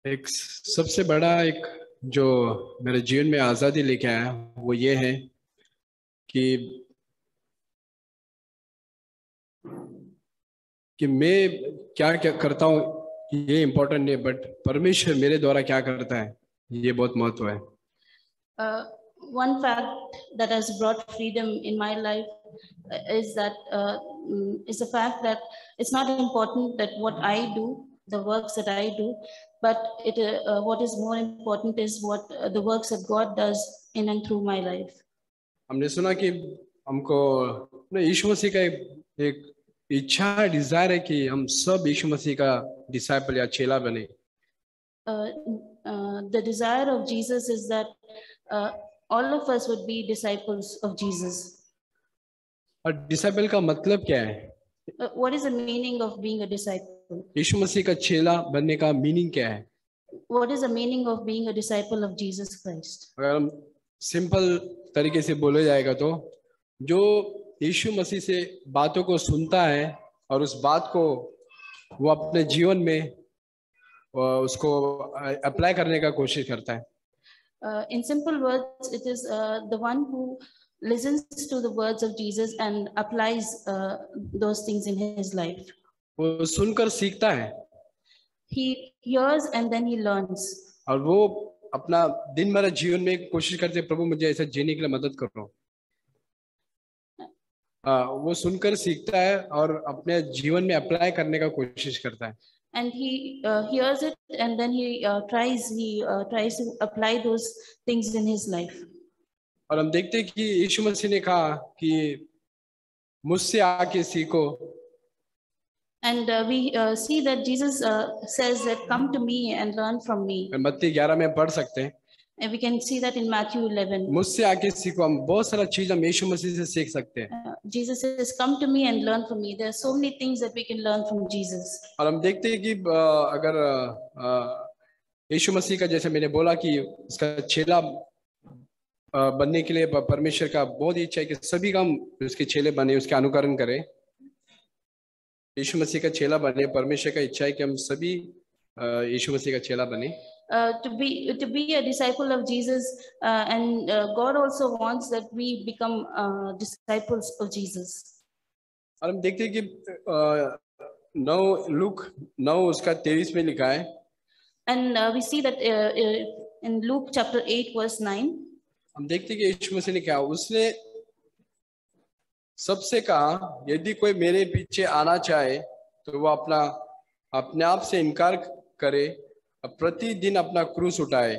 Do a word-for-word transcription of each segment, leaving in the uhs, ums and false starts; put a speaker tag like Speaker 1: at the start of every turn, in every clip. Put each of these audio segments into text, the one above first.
Speaker 1: एक सबसे बड़ा एक जो मेरे जीवन में आज़ादी लेके आया वो ये है कि कि मैं क्या क्या करता हूँ ये इम्पोर्टेंट नहीं, बट परमेश्वर मेरे द्वारा क्या करता है ये बहुत महत्व है।
Speaker 2: uh, one fact that has brought freedom in my life is that uh, is the fact that it's not important that what I do, the works that I do, but it uh, what is more important is what uh, the works that God does in and through my life.
Speaker 1: हमने सुना कि हमको यीशु मसीह का एक इच्छा Dzire है कि हम सब यीशु मसीह का डिसाइपल या चेला बने।
Speaker 2: uh, uh, the desire of Jesus is that uh, all of us would be disciples of Jesus.
Speaker 1: और डिसाइपल का मतलब क्या है?
Speaker 2: uh, what is the meaning of being a disciple?
Speaker 1: यीशु मसीह का चेला बनने का मीनिंग क्या है?
Speaker 2: What is the meaning of being a disciple of Jesus Christ?
Speaker 1: अगर हम सिंपल तरीके से बोले जाएगा तो जो यीशु मसीह से बातों को सुनता है और उस बात को वो अपने जीवन में उसको अप्लाई करने का कोशिश करता है।
Speaker 2: uh, in simple words, it is uh, the one who listens to the words of Jesus and applies uh, those things in his life.
Speaker 1: वो सुनकर सीखता है।
Speaker 2: He hears and then he learns.
Speaker 1: और वो अपना दिन भर जीवन में कोशिश करते, प्रभु मुझे ऐसा जीने के लिए मदद करो। आ, वो सुनकर सीखता है और अपने जीवन में अप्लाई करने का कोशिश करता है।
Speaker 2: And he uh, hears it and then he uh, tries he uh, tries to apply those things in his life.
Speaker 1: और हम देखते हैं कि यीशु मसीह ने कहा कि मुझसे आके सीखो।
Speaker 2: And uh, we uh, see that Jesus uh, says that come to me and learn from me.
Speaker 1: मत्ती ग्यारह में पढ़ सकते हैं।
Speaker 2: And we can see that in Matthew eleven.
Speaker 1: मुझसे आके सीखो, हम बहुत सारा चीज हम यीशु मसीह से सीख सकते हैं।
Speaker 2: uh, Jesus says come to me and learn from me. There are so many things that we can learn from Jesus.
Speaker 1: और हम देखते हैं कि अगर यीशु मसीह का, जैसे मैंने बोला कि उसका चेला बनने के लिए परमेश्वर का बहुत इच्छा है कि सभी हम उसके चेले बने, उसके अनुकरण करें। यीशु मसीह का चेला बने, परमेश्वर का इच्छा है कि हम सभी यीशु मसीह का चेला बने।
Speaker 2: Uh, to be to be a disciple of Jesus, uh, and uh, God also wants that we become uh, disciples of Jesus.
Speaker 1: और हम देखते हैं कि नौ लूक नौ उसका तेईस में लिखा है।
Speaker 2: And uh, we see that uh, uh, in Luke chapter eight verse nine.
Speaker 1: हम देखते हैं कि यीशु मसीह ने क्या, उसने सबसे कहा यदि कोई मेरे पीछे आना चाहे तो वो अपना अपने आप से इनकार करे, प्रतिदिन अपना क्रूस उठाए।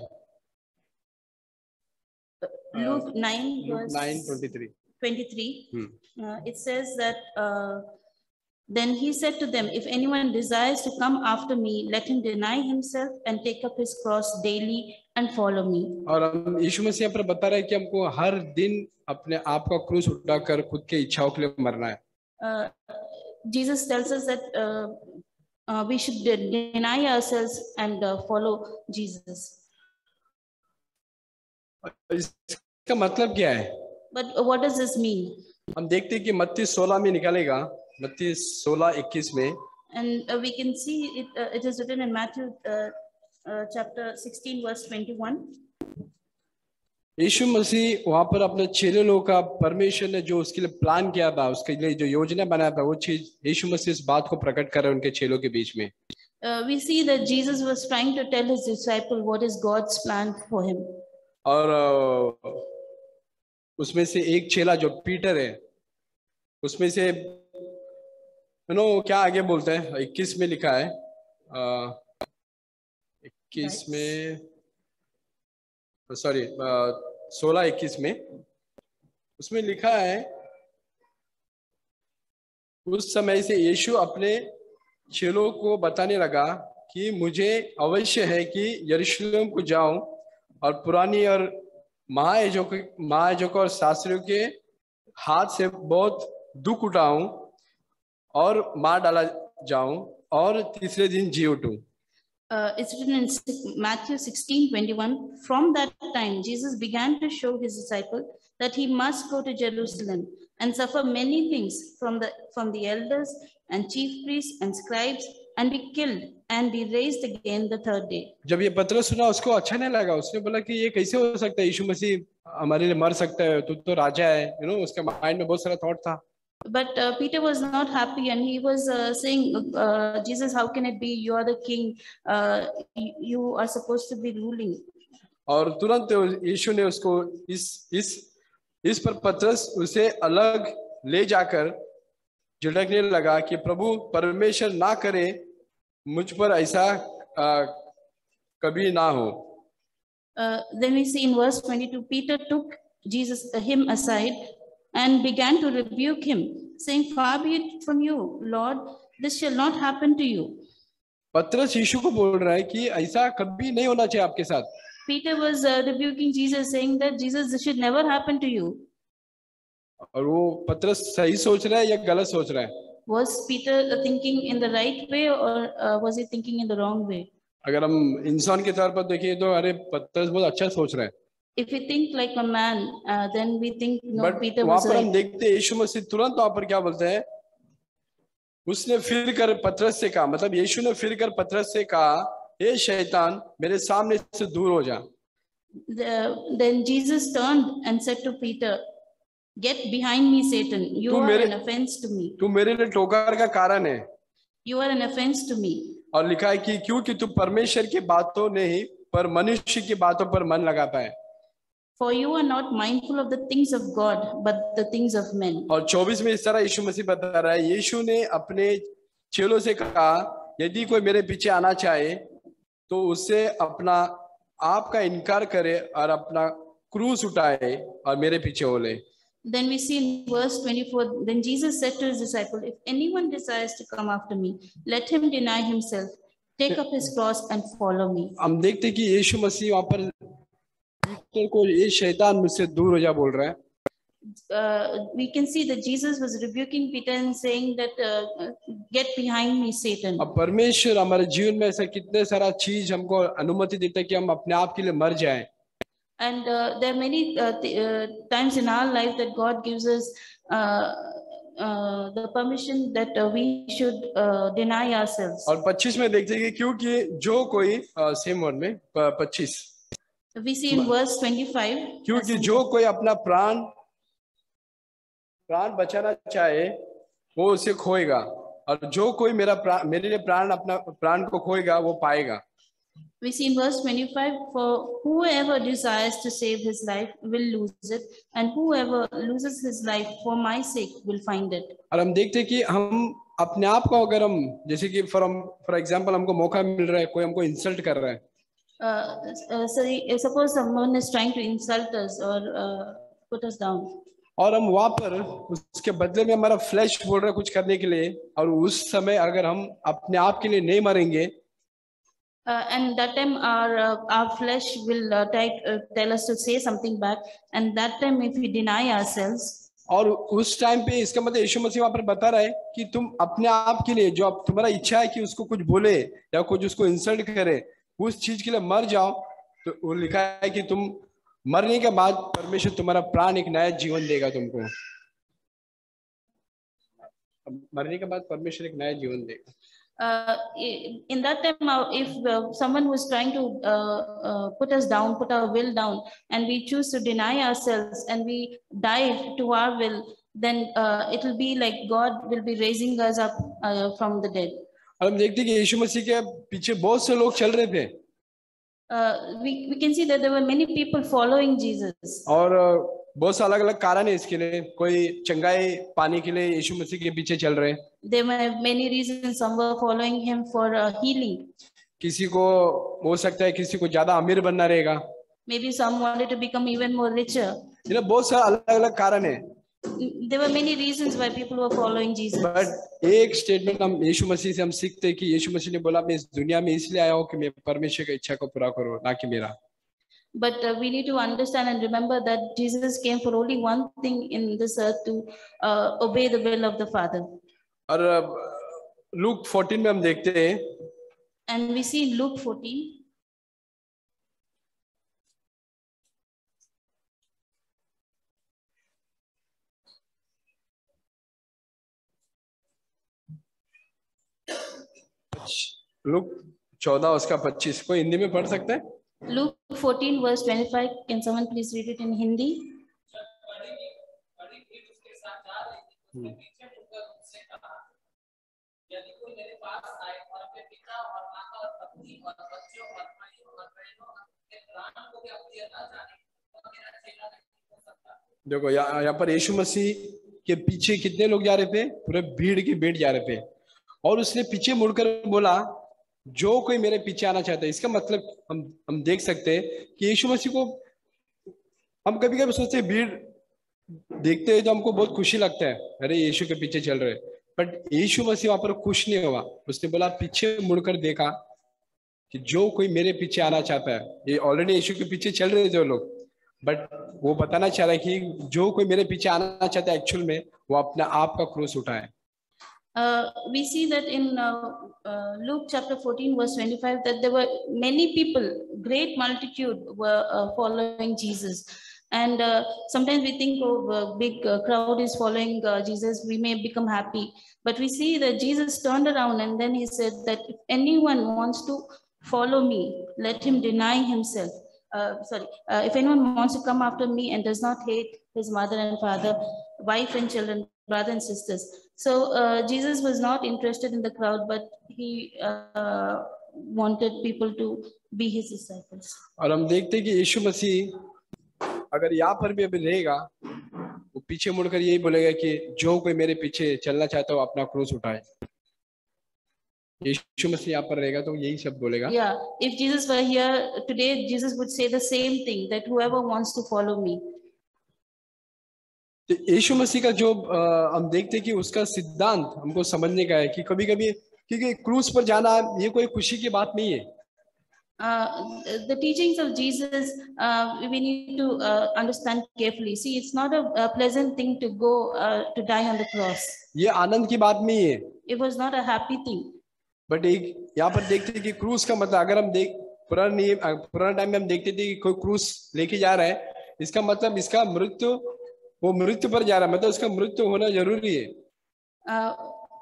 Speaker 2: Luke nine verse
Speaker 1: nine twenty-three.
Speaker 2: twenty-three.
Speaker 1: Hmm.
Speaker 2: Uh, it says that uh, then he said to them, if anyone desires to come after me, let him deny himself and take up his cross daily and follow me.
Speaker 1: और हम यीशु मसीह पर बता रहे हैं कि हमको हर दिन अपने आप का क्रूस उठाकर खुद के इच्छाओं के लिए मरना है।
Speaker 2: uh, Jesus tells us that uh, uh, we should deny ourselves and uh, follow Jesus.
Speaker 1: इसका मतलब क्या है?
Speaker 2: But what does this mean?
Speaker 1: हम देखते हैं कि मत्ती सोलह में निकलेगा, मत्ती सोलह इक्कीस में।
Speaker 2: And uh, we can see it. Uh, it is written in Matthew uh, uh, chapter sixteen verse twenty-one.
Speaker 1: यीशु मसीह वहां पर अपने चेले लोगों का परमेश्वर ने जो उसके लिए प्लान किया था, उसके लिए जो योजना बनाया था, वो चीज यीशु मसीह इस बात को प्रकट कर रहे हैं उनके चेलों के बीच में।
Speaker 2: Uh, we see that Jesus was trying to tell his disciple what is God's plan for him.
Speaker 1: और uh, उसमें से एक चेला जो पीटर है, उसमें से यू नो क्या आगे बोलते हैं, इक्कीस में लिखा है, इक्कीस में सॉरी सोलह इक्कीस में उसमें लिखा है, उस समय से यीशु अपने चेलों को बताने लगा कि मुझे अवश्य है कि यरूशलेम को जाऊं और पुरानी और महायाजक महायाजक और शास्त्रियों के हाथ से बहुत दुख उठाऊं और मार डाला जाऊं और तीसरे दिन जी उठूं।
Speaker 2: Uh, it's written in Matthew sixteen twenty-one. From that time, Jesus began to show his disciples that he must go to Jerusalem and suffer many things from the from the elders and chief priests and scribes and be killed and be raised again the third day.
Speaker 1: जब ये पतरस सुना उसको अच्छा नहीं लगा, उसने बोला कि ये कैसे हो सकता है, यीशु मसीह हमारे लिए मर सकता है, तू तो राजा है, यू नो उसके माइंड में बहुत सारा थॉट था.
Speaker 2: But uh, Peter was not happy, and he was uh, saying, uh, Jesus, how can it be? You are the king. Uh, you, you are supposed to be ruling.
Speaker 1: और तुरंत यीशु ने उसको इस इस इस पर पतरस उसे अलग ले जाकर झिड़कने लगा कि प्रभु परमेश्वर ना करे मुझ पर ऐसा आ, कभी ना हो.
Speaker 2: Uh, then we see in verse twenty-two, Peter took Jesus uh, him aside and began to rebuke him, saying, far be it from you, Lord, this shall not happen to you.
Speaker 1: पतरस यीशु को बोल रहा है कि ऐसा कभी नहीं होना चाहिए आपके साथ.
Speaker 2: Peter was uh, rebuking Jesus, saying that Jesus, this should never happen to you.
Speaker 1: और वो पतरस सही सोच रहा है या गलत सोच रहा है?
Speaker 2: Was Peter thinking in the right way, or uh, was he thinking in the wrong way?
Speaker 1: अगर हम इंसान के तौर पर देखें तो अरे पतरस बहुत अच्छा सोच रहा है.
Speaker 2: If we think like a man, uh, then we think no,
Speaker 1: But
Speaker 2: Peter
Speaker 1: वहां
Speaker 2: was
Speaker 1: पर हम
Speaker 2: right.
Speaker 1: देखते हैं यीशु मसीह तुरंत वहां पर क्या बोलते हैं, उसने फिर कर पतरस से कहा, मतलब यीशु ने फिर कर पतरस से कहा, हे शैतान मेरे सामने से दूर हो जा.
Speaker 2: The, then Jesus turned and said to Peter, get behind me, Satan. You
Speaker 1: तू
Speaker 2: are
Speaker 1: मेरे
Speaker 2: an offense to me.
Speaker 1: तू मेरे लिए ठोकर का कारण है.
Speaker 2: You are an offense to me.
Speaker 1: और लिखा है कि क्योंकि तू परमेश्वर की बातों नहीं पर मनुष्य की बातों पर मन लगाता है.
Speaker 2: For you are not mindful of the things of God, but the things of men.
Speaker 1: और चौबीस में इस तरह यीशु मसीह बता रहा है, यीशु ने अपने चेलों से कहा, यदि कोई मेरे पीछे आना चाहे तो उससे अपना आप का इनकार करे और अपना क्रूस उठाए और मेरे पीछे हो ले.
Speaker 2: Then we see in verse twenty-four, then Jesus said to his disciple, if anyone desires to come after me, let him deny himself, take up his cross and follow me.
Speaker 1: हम देखते कि यीशु मसीह वहां पर पीटर को ये शैतान मुझसे दूर हो जा बोल रहा है.
Speaker 2: Uh, we can see that Jesus was rebuking Peter and saying that uh, get behind me, Satan.
Speaker 1: अब परमेश्वर हमारे जीवन में ऐसा कितने सारा चीज हमको अनुमति देता है कि हम अपने आप के लिए मर जाएं.
Speaker 2: And uh, there are many uh, uh, times in our life that God gives us uh, uh, the permission that uh, we should uh, deny ourselves.
Speaker 1: और पच्चीस में देखते हैं कि क्योंकि जो कोई सेम वर्ड में पच्चीस,
Speaker 2: we see in verse twenty-five,
Speaker 1: क्योंकि जो कोई अपना प्राण प्राण बचाना चाहे वो उसे खोएगा, और जो कोई मेरा प्राण मेरे लिए प्राण अपना प्राण को खोएगा वो पाएगा.
Speaker 2: We see in verse twenty-five, for whoever desires to save his life will lose it, and whoever loses his life for my sake will find it.
Speaker 1: और हम देखते हैं कि हम अपने आप को अगर हम जैसे कि फॉर फॉर एग्जांपल हमको मौका मिल रहा है, कोई हमको इंसल्ट कर रहा है.
Speaker 2: Uh, uh, so suppose someone is trying to insult us or uh, put us down.
Speaker 1: और हम वहां पर उसके बदले में हमारा फ्लैश बोल रहा है कुछ करने के लिए, और उस समय अगर हम अपने आप के लिए नहीं मरेंगे,
Speaker 2: Uh, and that time our uh, our flesh will uh, try, uh, tell us to say something back, and that time if we deny ourselves,
Speaker 1: और उस टाइम पे इसका मतलब यीशु मसीह वहां पर बता रहा है कि तुम अपने आप के लिए जो आप तुम्हारा इच्छा है कि उसको कुछ बोले या कुछ उसको इंसल्ट करे, उस चीज के लिए मर जाओ. तो वो लिखा है कि तुम मरने के बाद परमेश्वर तुम्हारा प्राण एक नया जीवन देगा तुमको. मरने के बाद परमेश्वर एक नया जीवन देगा.
Speaker 2: Uh, in that time, uh, if uh, someone was trying to uh, uh, put us down, put our will down, and we choose to deny ourselves and we die to our will, then uh, it will be like God will be raising us up uh, from the dead.
Speaker 1: और हम देखते हैं कि यीशु मसीह के पीछे बहुत से लोग चल रहे थे.
Speaker 2: Uh, we we can see that there were many people following Jesus.
Speaker 1: और बहुत से अलग अलग कारण है इसके लिए. कोई चंगाई पाने के लिए यीशु मसीह के पीछे चल रहे हैं.
Speaker 2: There were many reasons. Some were following him for uh, healing.
Speaker 1: किसी को हो सकता है किसी को ज्यादा अमीर बनना रहेगा.
Speaker 2: Maybe some wanted to become even more richer.
Speaker 1: you know, बहुत सारे अलग अलग कारण है.
Speaker 2: There were many reasons why people were following Jesus.
Speaker 1: But एक स्टेटमेंट हम यीशु मसीह से हम सीखते हैं कि यीशु मसीह ने बोला मैं इस दुनिया में इसलिए आया हूँ कि मैं परमेश्वर की इच्छा को पूरा करूँ, ना कि मेरा.
Speaker 2: But uh, we need to understand and remember that Jesus came for only one thing in this earth, to uh, obey the will of the Father.
Speaker 1: और लूक फोर्टीन में हम देखते हैं,
Speaker 2: and we see in Luke fourteen,
Speaker 1: Luke चौदह उसका पच्चीस कोई हिंदी में पढ़ सकते हैं?
Speaker 2: Luke fourteen verse twenty-five. Can someone please read it in Hindi?
Speaker 1: देखो यहाँ यहाँ पर यीशु मसीह के पीछे कितने लोग जा रहे थे? पूरे भीड़ की भीड़ जा रहे थे, और उसने पीछे मुड़कर बोला जो कोई मेरे पीछे आना चाहता है। इसका मतलब हम हम देख सकते हैं कि यीशु मसीह को हम कभी कभी सोचते हैं, भीड़ देखते हैं तो हमको बहुत खुशी लगता है, अरे यीशु के पीछे चल रहे, बट यीशु मसीह वहां पर खुश नहीं हुआ। उसने बोला पीछे मुड़कर देखा कि जो कोई मेरे पीछे आना चाहता है, ये ऑलरेडी यीशु के पीछे चल रहे थे वो लोग, बट वो बताना चाह रहा है कि जो कोई मेरे पीछे आना चाहता है एक्चुअल में वो अपना आप का क्रूस उठाए।
Speaker 2: Uh, we see that in uh, uh, Luke chapter fourteen verse twenty-five that there were many people, great multitude were uh, following Jesus. And uh, sometimes we think of a big uh, crowd is following uh, Jesus, we may become happy. But we see that Jesus turned around and then he said that if anyone wants to follow me, let him deny himself. Uh, sorry, uh, if anyone wants to come after me and does not hate his mother and father, wife and children, brother and sisters. So uh, Jesus was not interested in the crowd, but he uh, wanted people to be his disciples.
Speaker 1: और हम देखते हैं कि यीशु मसीह अगर यहाँ पर भी अभी रहेगा, वो पीछे मुड़कर यही बोलेगा कि जो कोई मेरे पीछे चलना चाहता है वो अपना क्रूस उठाए। यीशु मसीह यहाँ पर रहेगा तो यही शब्द बोलेगा।
Speaker 2: Yeah, if Jesus were here today, Jesus would say the same thing, that whoever wants to follow me.
Speaker 1: तो यीशु मसीह का जो आ, हम देखते हैं कि उसका सिद्धांत हमको समझने का है कि कभी कभी क्योंकि क्रूस पर जाना ये कोई खुशी की बात नहीं है।
Speaker 2: Uh, the teachings of Jesus, uh, we need to uh, understand carefully. See, it's not a, a pleasant thing to go uh, to die on the cross.
Speaker 1: ये आनंद की बात नहीं है।
Speaker 2: It was not a happy thing.
Speaker 1: But एक यहाँ पर देखते हैं कि क्रूस का मतलब, अगर हम देख पुराने पुराने टाइम में हम देखते थे कि कोई क्रूस लेके जा रहा है, इसका मतलब इसका मृत्यु, वो मृत्यु पर जा रहा है, मतलब उसका मृत्यु होना जरूरी है।
Speaker 2: Uh,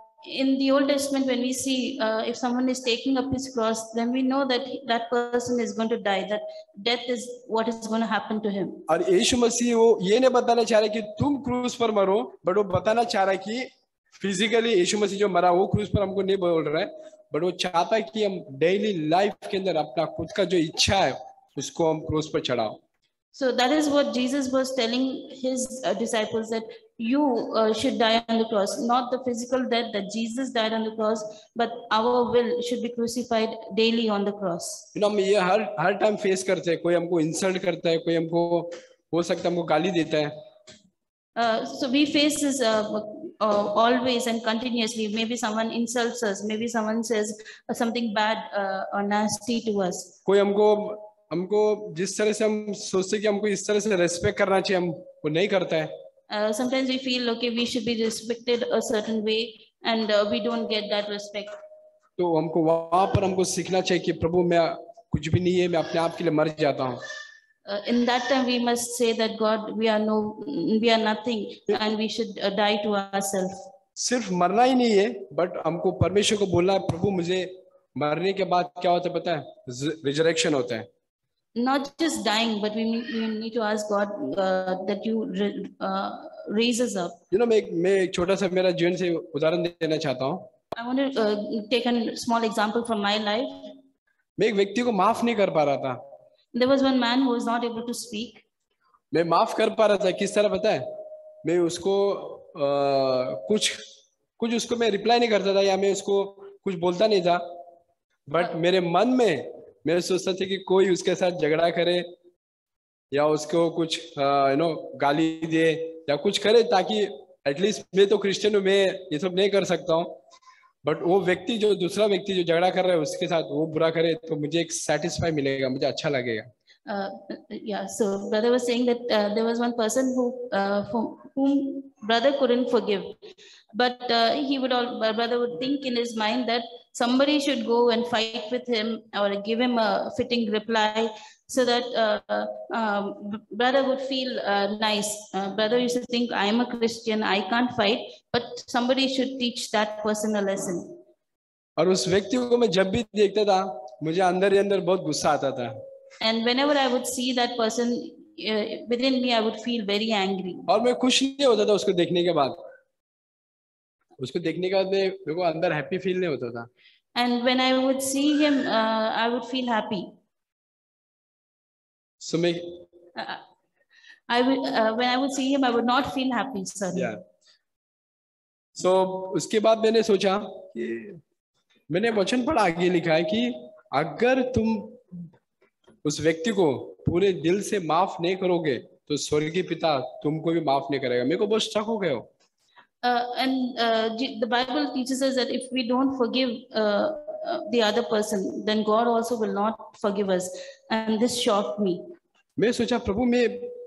Speaker 2: in the Old Testament, when we see uh, if someone is taking up his cross, then we know that he, that person is going to die, that death is what is going to happen to him.
Speaker 1: और यीशु मसीह वो ये नहीं बताना चाह रहा कि तुम क्रूस पर मरो, बट वो बताना चाह रहा है कि फिजिकली यीशु मसीह जो मरा वो क्रूस पर हमको नहीं बोल रहा है, बट वो चाहता है कि हम डेली लाइफ के अंदर अपना खुद का जो इच्छा है उसको हम क्रूस पर चढ़ाओ।
Speaker 2: So that is what Jesus was telling his uh, disciples, that you uh, should die on the cross, not the physical death that Jesus died on the cross, but our will should be crucified daily on the cross.
Speaker 1: You know, हम ये हर हर time face करते हैं, कोई हमको insult करता है, कोई हमको हो सकता है हमको गाली देता है।
Speaker 2: Uh, so we face this uh, uh, always and continuously. Maybe someone insults us, maybe someone says uh, something bad uh, or nasty to us.
Speaker 1: कोई हमको हमको जिस तरह से हम सोचते हैं कि हमको इस तरह से रेस्पेक्ट करना चाहिए, हम वो नहीं करता है।
Speaker 2: Uh, sometimes we feel okay, we should be respected a certain way, and uh, we don't get that respect.
Speaker 1: तो हमको वहां पर हमको सीखना चाहिए कि प्रभु मैं कुछ भी नहीं है, मैं अपने आप के लिए मर जाता हूँ।
Speaker 2: Uh, in that time, we must say that God, we are no, we are nothing, and we should uh, die to ourselves.
Speaker 1: सिर्फ मरना ही नहीं है, बट हमको परमेश्वर को बोलना है, प्रभु मुझे मरने के बाद क्या होता है पता है? रिजरेक्शन होता है।
Speaker 2: Not just dying, but we need, we need to ask God uh, that you uh, raise us up.
Speaker 1: You know, मैं मैं एक छोटा सा मेरा जीवन से उदाहरण देना चाहता हूँ।
Speaker 2: I want to uh, take a small example from my life.
Speaker 1: मैं एक व्यक्ति को माफ नहीं कर पा रहा था।
Speaker 2: There was one man who was not able to speak.
Speaker 1: मैं माफ कर पा रहा था, किस तरह पता है? मैं उसको आ, कुछ कुछ उसको मैं रिप्लाई नहीं करता था, या मैं उसको कुछ बोलता नहीं था, बट मेरे मन में मैं सोचता था कि कोई उसके साथ झगड़ा करे या उसको कुछ यू नो गाली दे या कुछ करे, ताकि एटलीस्ट मैं तो क्रिश्चियन हूँ, मैं ये सब नहीं कर सकता हूँ, बट वो व्यक्ति जो दूसरा व्यक्ति जो झगड़ा कर रहा है उसके साथ वो बुरा करे तो मुझे एक सेटिस्फाई मिलेगा, मुझे अच्छा लगेगा।
Speaker 2: Uh, yeah, so brother was saying that uh, there was one person who uh, whom, whom brother couldn't forgive, but uh, he would all brother would think in his mind that somebody should go and fight with him or give him a fitting reply, so that uh, um, brother would feel uh, nice. Uh, brother used to think, I am a Christian, I can't fight, but somebody should teach that person a lesson.
Speaker 1: और उस व्यक्ति को मैं जब भी देखता था मुझे अंदर ही अंदर बहुत गुस्सा आता था.
Speaker 2: And whenever I would see that person, uh, within me I would feel very angry.
Speaker 1: और मैं खुश नहीं होता था उसको देखने के बाद. उसको देखने के बाद मेरे को अंदर हैप्पी फील नहीं होता था.
Speaker 2: And when I would see him, uh, I would feel happy.
Speaker 1: So मैं
Speaker 2: uh, I would uh, when I would see him, I would not feel happy. Sorry.
Speaker 1: Yeah. So उसके बाद मैंने सोचा कि मैंने वचन पढ़ा, आगे लिखा है कि अगर तुम उस व्यक्ति को पूरे दिल से माफ नहीं करोगे तो स्वर्गीय पिता तुमको भी माफ नहीं करेगा. मेरे को बहुत शक हो गया.
Speaker 2: Uh, and uh, the Bible teaches us that if we don't forgive uh, uh, the other person, then God also will not forgive us. And this shocked me.
Speaker 1: मैं सोचा प्रभु मैं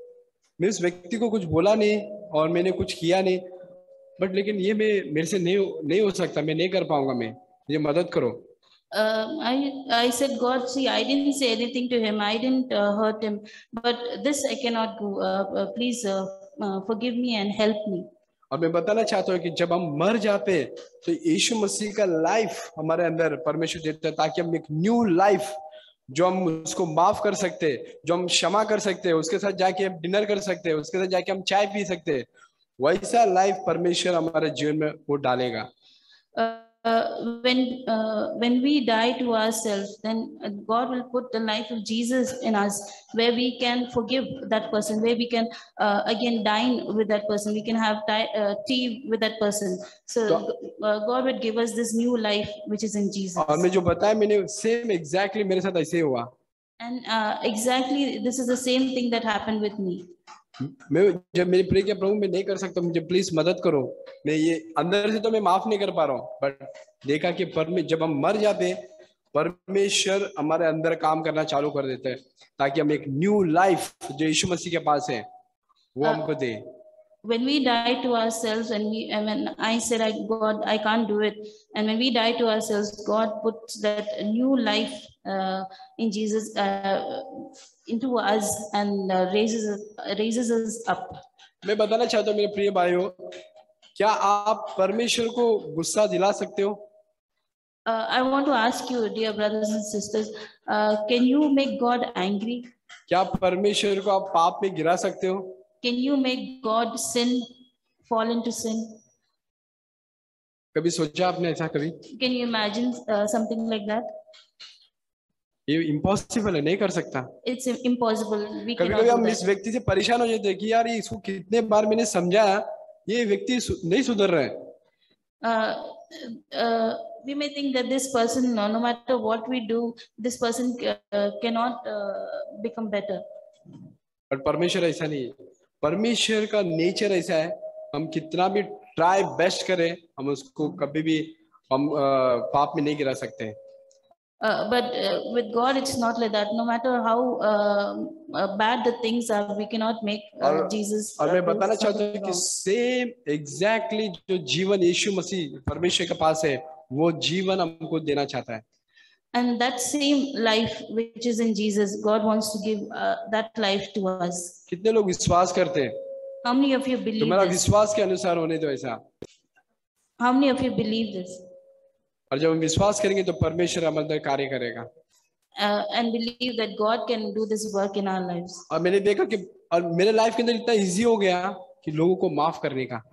Speaker 1: मैं उस व्यक्ति को कुछ बोला नहीं और मैंने कुछ किया नहीं, बट लेकिन ये मैं मेरे से नहीं नहीं हो सकता, मैं नहीं कर पाऊंगा, मैं ये मदद करो.
Speaker 2: Uh, I I said, God, see, I didn't say anything to him, I didn't uh, hurt him, but this I cannot do. Uh, uh, please uh, uh, forgive me and help me.
Speaker 1: और मैं बताना चाहता हूँ कि जब हम मर जाते हैं तो यीशु मसीह का लाइफ हमारे अंदर परमेश्वर देता है, ताकि हम एक न्यू लाइफ, जो हम उसको माफ कर सकते हैं, जो हम क्षमा कर सकते हैं, उसके साथ जाके हम डिनर कर सकते हैं, उसके साथ जाके हम चाय पी सकते हैं, वैसा लाइफ परमेश्वर हमारे जीवन में वो डालेगा.
Speaker 2: uh, Uh, when uh, when we die to ourselves, then God will put the life of Jesus in us, where we can forgive that person, where we can uh, again dine with that person, we can have uh, tea with that person. So uh, God would give us this new life which is in Jesus.
Speaker 1: और मैं जो बताया मैंने same exactly मेरे साथ ऐसे हुआ.
Speaker 2: And uh, exactly this is the same thing that happened with me.
Speaker 1: मैं जब मेरी प्रे किया प्रभु मैं नहीं कर सकता, मुझे प्लीज मदद करो, मैं ये अंदर से तो मैं माफ नहीं कर पा रहा हूँ, बट देखा कि परमे जब हम मर जाते परमेश्वर हमारे अंदर काम करना चालू कर देते हैं, ताकि हम एक न्यू लाइफ जो यीशु मसीह के पास है वो uh, हमको दे.
Speaker 2: When we die to ourselves, and we, and when I said, I, God, I can't do it. And when we die to ourselves, God puts that new life uh, in Jesus uh, into us and uh, raises raises us up.
Speaker 1: मैं बताना चाहता हूँ मेरे प्रिय भाइयों, क्या आप परमेश्वर को गुस्सा दिला सकते हो?
Speaker 2: Uh, I want to ask you, dear brothers and sisters, uh, can you make God angry?
Speaker 1: क्या परमेश्वर को आप पाप में गिरा सकते हो?
Speaker 2: Can you make God sin, fall into sin?
Speaker 1: कभी सोचा आपने ऐसा कभी?
Speaker 2: Can you imagine uh, something like that?
Speaker 1: ये इम्पॉसिबल है, नहीं कर सकता.
Speaker 2: It's impossible. We
Speaker 1: कभी कभी हम इस व्यक्ति से परेशान हो जाते हैं कि यार ये इसको कितने बार मैंने समझाया, ये व्यक्ति नहीं सुधर रहा है.
Speaker 2: Uh, uh, we may think that this person, no, no matter what we do, this person uh, cannot uh, become better.
Speaker 1: पर परमेश्वर ऐसा नहीं है. परमेश्वर का नेचर ऐसा है, हम कितना भी ट्राई बेस्ट करें, हम उसको कभी भी हम पाप में नहीं गिरा सकते हैं.
Speaker 2: Uh, but uh, with God, it's not like that. No matter how uh, uh, bad the things are, we cannot make uh,
Speaker 1: और,
Speaker 2: Jesus.
Speaker 1: और मैं बताना चाहता हूँ कि सेम एग्जैक्टली जो जीवन यीशु मसीह परमेश्वर के पास है, वो जीवन हमको देना चाहता है.
Speaker 2: And that same life which is in Jesus, God wants to give uh, that life to us.
Speaker 1: कितने लोग विश्वास करते हैं?
Speaker 2: How many of you believe
Speaker 1: तुम्हारा
Speaker 2: this?
Speaker 1: विश्वास के अनुसार होने दो ऐसा.
Speaker 2: How many of you believe this?
Speaker 1: और जब हम विश्वास करेंगे तो परमेश्वर हमारे अंदर कार्य करेगा.
Speaker 2: Uh, and believe that God can do this work in our lives.
Speaker 1: और मैंने देखा कि और मेरे लाइफ के अंदर इतना इजी हो गया कि लोगों को माफ करने का.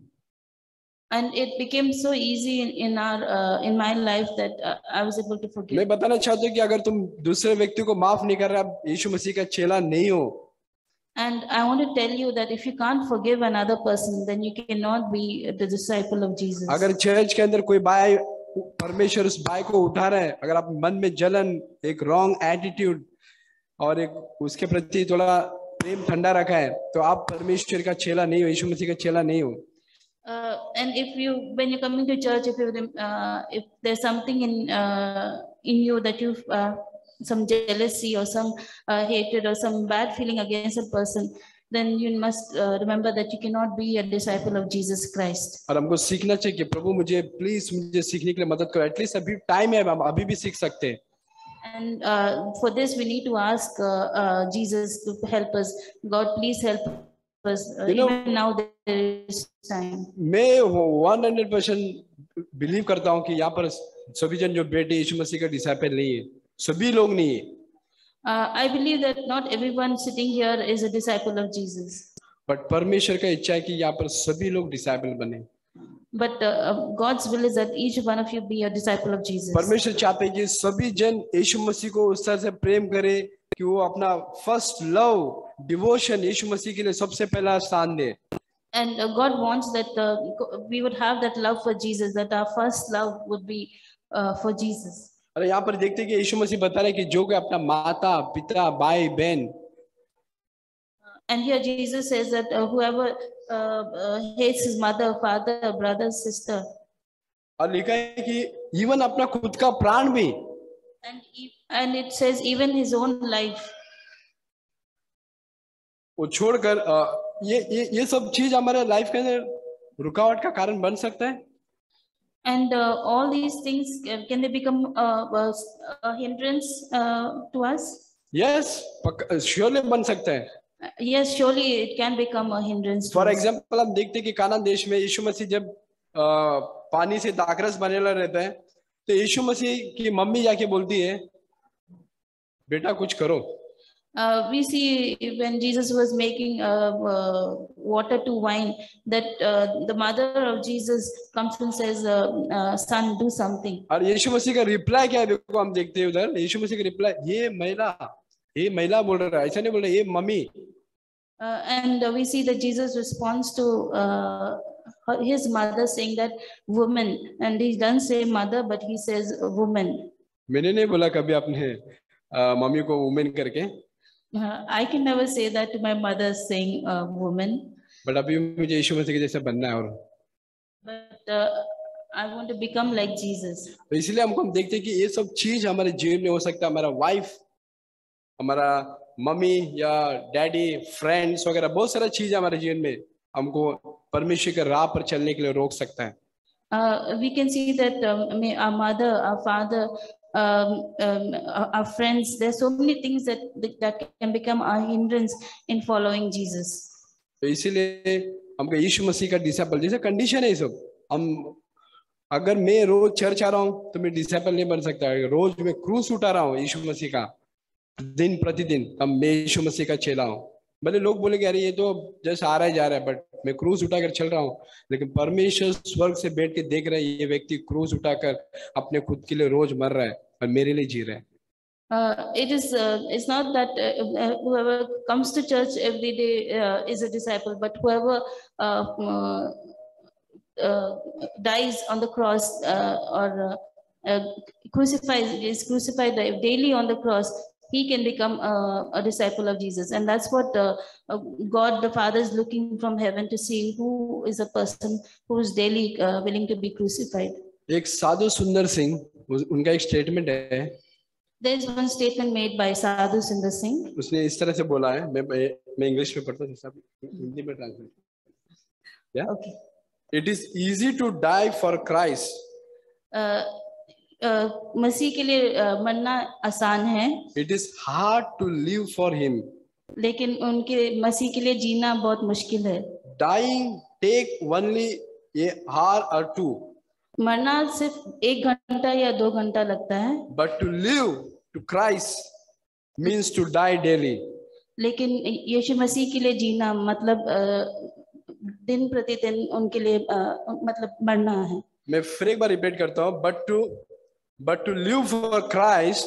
Speaker 2: And it became so easy in, in our uh, in my life that uh, I was able to forgive.
Speaker 1: मैं बताना चाहता हूँ कि अगर तुम दूसरे व्यक्ति को माफ नहीं कर रहा, यीशु मसीह का चेला नहीं हो.
Speaker 2: And I want to tell you that if you can't forgive another person, then you cannot be the disciple of Jesus.
Speaker 1: अगर चर्च के अंदर कोई भाई परमेश्वर उस भाई को उठा रहा है, अगर आप मन में जलन, एक रॉन्ग एटीट्यूड और एक उसके प्रति थोड़ा प्रेम ठंडा रखा है, तो आप परमेश्वर का चेला नहीं हो, यीशु मसीह का चेला नहीं हो.
Speaker 2: Uh, and if you, when you're coming to church, if you, uh, if there's something in uh, in you that you, uh, some jealousy or some uh, hatred or some bad feeling against a person, then you must uh, remember that you cannot be a disciple of Jesus Christ.
Speaker 1: और हमको सीखना चाहिए कि प्रभु मुझे please मुझे सीखने के लिए मदद करो. एटलीस्ट अभी टाइम है, हम अभी भी सीख सकते हैं.
Speaker 2: And uh, for this we need to ask uh, uh, Jesus to help us. God, please help us. Uh, you know, even now there is time.
Speaker 1: मैं one hundred percent बिलीव करता हूँ कि यहाँ पर सभी जन जो बेटे यीशु मसीह का डिसाइपल नहीं है, सभी लोग नहीं है।
Speaker 2: Uh, I believe that not everyone sitting here is a disciple of Jesus.
Speaker 1: But परमेश्वर का इच्छा है कि यहाँ पर सभी लोग डिसाइपल बने।
Speaker 2: But uh, God's will is that each one of you be a disciple of Jesus.
Speaker 1: परमेश्वर चाहते हैं कि सभी जन यीशु मसीह को उस तरह से प्रेम करे कि वो अपना first love devotion Yeshu Masih के लिए सबसे पहला स्थान दे।
Speaker 2: And uh, God wants that uh, we would have that love for Jesus, that our first love would be uh, for Jesus.
Speaker 1: अरे यहाँ पर देखते हैं कि यीशु मसीह बता रहे हैं कि जो कोई अपना माता पिता भाई बहन,
Speaker 2: and here Jesus says that uh, whoever uh, uh, hates his mother, father, brother, sister,
Speaker 1: और लिखा है कि इवन अपना खुद का प्राण भी,
Speaker 2: and and it says even his own life,
Speaker 1: वो छोड़कर ये ये ये सब चीज हमारे लाइफ के अंदर रुकावट का कारण बन सकता है।
Speaker 2: and uh, all these things uh, can they become uh, uh, a hindrance uh, to us?
Speaker 1: Yes, surely बन सकता है।
Speaker 2: Uh, yes, surely it can become a hindrance.
Speaker 1: For example, हम देखते हैं कि कानान देश में यीशु मसीह जब आ, पानी से दाखरस बनेला रहता है, तो यीशु मसीह की मम्मी जाके बोलती है, बेटा कुछ करो।
Speaker 2: Uh, we see when Jesus was making uh, uh, water to wine, that uh, the mother of Jesus comes and says, uh, uh, "Son, do something."
Speaker 1: और यीशु मसीह का रिप्लाई क्या है? देखो हम देखते हैं उधर यीशु मसीह का रिप्लाई, ये महिला, ये महिला बोल रहा है, ऐसा नहीं बोल रहा, ये mummy.
Speaker 2: Uh, and uh, we see that Jesus responds to uh, his mother saying that woman, and he doesn't say mother, but he says woman.
Speaker 1: मैंने नहीं बोला कभी अपने मम्मी को वुमेन करके।
Speaker 2: Uh, I can never say that to my mother saying uh, woman.
Speaker 1: But अभी मुझे यीशु मसीह के जैसा बनना है और
Speaker 2: But uh, I want to become like Jesus.
Speaker 1: तो इसलिए हमको हम देखते हैं कि ये सब चीज हमारे जीवन में हो सकता है। हमारा वाइफ, हमारा मम्मी या डैडी, फ्रेंड्स वगैरह बहुत सारा चीज हमारे जीवन में हमको परमेश्वर के राह पर चलने के लिए रोक सकता है।
Speaker 2: Uh, we can see that um, our mother, our father, um, um, our friends, there's so many things that that can become a hindrance in following Jesus.
Speaker 1: तो इसीलिए हमको यीशु मसीह का डिसाइपल जैसे कंडीशन है सब। हम अगर मैं रोज चर्च आ रहा हूँ तो मैं डिसाइपल नहीं बन सकता। रोज मैं क्रूस उठा रहा हूँ यीशु मसीह का दिन प्रतिदिन, तब मैं यीशु मसीह का चेला हूँ। भले लोग बोलेंगे अरे ये तो जैसे आ रहा है जा रहा है, बट मैं क्रूस उठाकर चल रहा हूँ, लेकिन परमेश्वर स्वर्ग से बैठ के देख रहे हैं ये व्यक्ति क्रूस उठाकर अपने खुद के लिए रोज मर रहा है और मेरे लिए जी रहा है।
Speaker 2: Uh, it is uh, it's not that uh, whoever comes to church every day uh, is a disciple, but whoever uh, uh, uh, dies on the cross uh, or uh, uh, crucifies is crucified daily on the cross, he can become uh, a disciple of Jesus. And that's what uh, uh, God the Father is looking from heaven to see who is a person who is daily uh, willing to be crucified.
Speaker 1: एक साधु सुंदर सिंह, उनका एक statement है।
Speaker 2: There is one statement made by Sadhu Sundar Singh.
Speaker 1: उसने इस तरह से बोला है, मैं मैं इंग्लिश में पढ़ता हूँ, सब हिंदी में ट्रांसलेट। या
Speaker 2: Okay.
Speaker 1: It is easy to die for Christ.
Speaker 2: Uh, uh, मसीह के लिए uh, मरना आसान है,
Speaker 1: It is hard to live for Him.
Speaker 2: लेकिन उनके मसीह के लिए जीना बहुत मुश्किल है।
Speaker 1: Dying take only a hour or two.
Speaker 2: मरना सिर्फ एक घंटा या दो घंटा लगता है,
Speaker 1: But to live to Christ means to die daily.
Speaker 2: लेकिन यीशु मसीह के लिए जीना मतलब दिन प्रतिदिन उनके लिए मतलब मरना है।
Speaker 1: मैं फिर एक बार रिपीट करता हूँ, but to but to live for Christ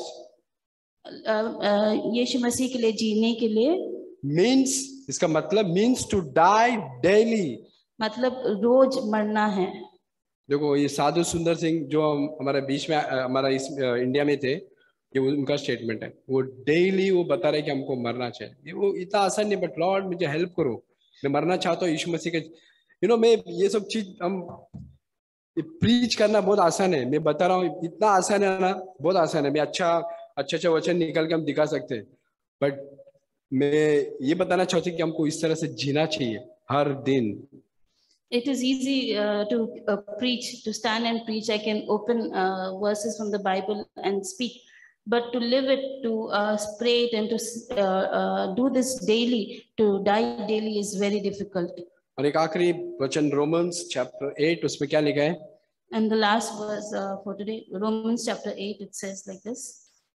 Speaker 2: यीशु मसीह के लिए जीने के लिए
Speaker 1: means, इसका मतलब means to die daily.
Speaker 2: मतलब रोज मरना है।
Speaker 1: देखो ये साधु सुंदर सिंह जो हमारे बीच में हमारा इस इंडिया में थे, ये उनका स्टेटमेंट है। वो डेली वो बता रहे कि हमको मरना चाहिए। वो इतना आसान नहीं, बट लॉर्ड मुझे हेल्प करो, मैं मरना चाहता हूँ यीशु मसीह के। यू नो मैं ये सब चीज हम प्रीच करना बहुत आसान है, मैं बता रहा हूँ इतना आसान है ना, बहुत आसान है। मैं अच्छा अच्छा अच्छा वचन निकल के हम दिखा सकते हैं, बट मैं ये बताना चाहता हूँ कि हमको इस तरह से जीना चाहिए हर दिन।
Speaker 2: It is easy uh, to uh, preach, to stand and preach. I can open uh, verses from the Bible and speak, but to live it, to uh, pray it, and to uh, uh, do this daily, to die daily is very difficult.
Speaker 1: और एक आखिरी वचन Romans chapter eight, उसमें क्या लिखा है?
Speaker 2: And the last verse uh, for today, Romans chapter eight, it says like this.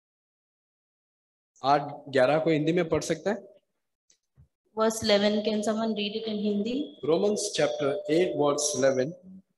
Speaker 1: आठ ग्यारह को हिंदी में पढ़ सकता है?
Speaker 2: Verse eleven, can someone read it in Hindi?
Speaker 1: Romans chapter eight verse eleven.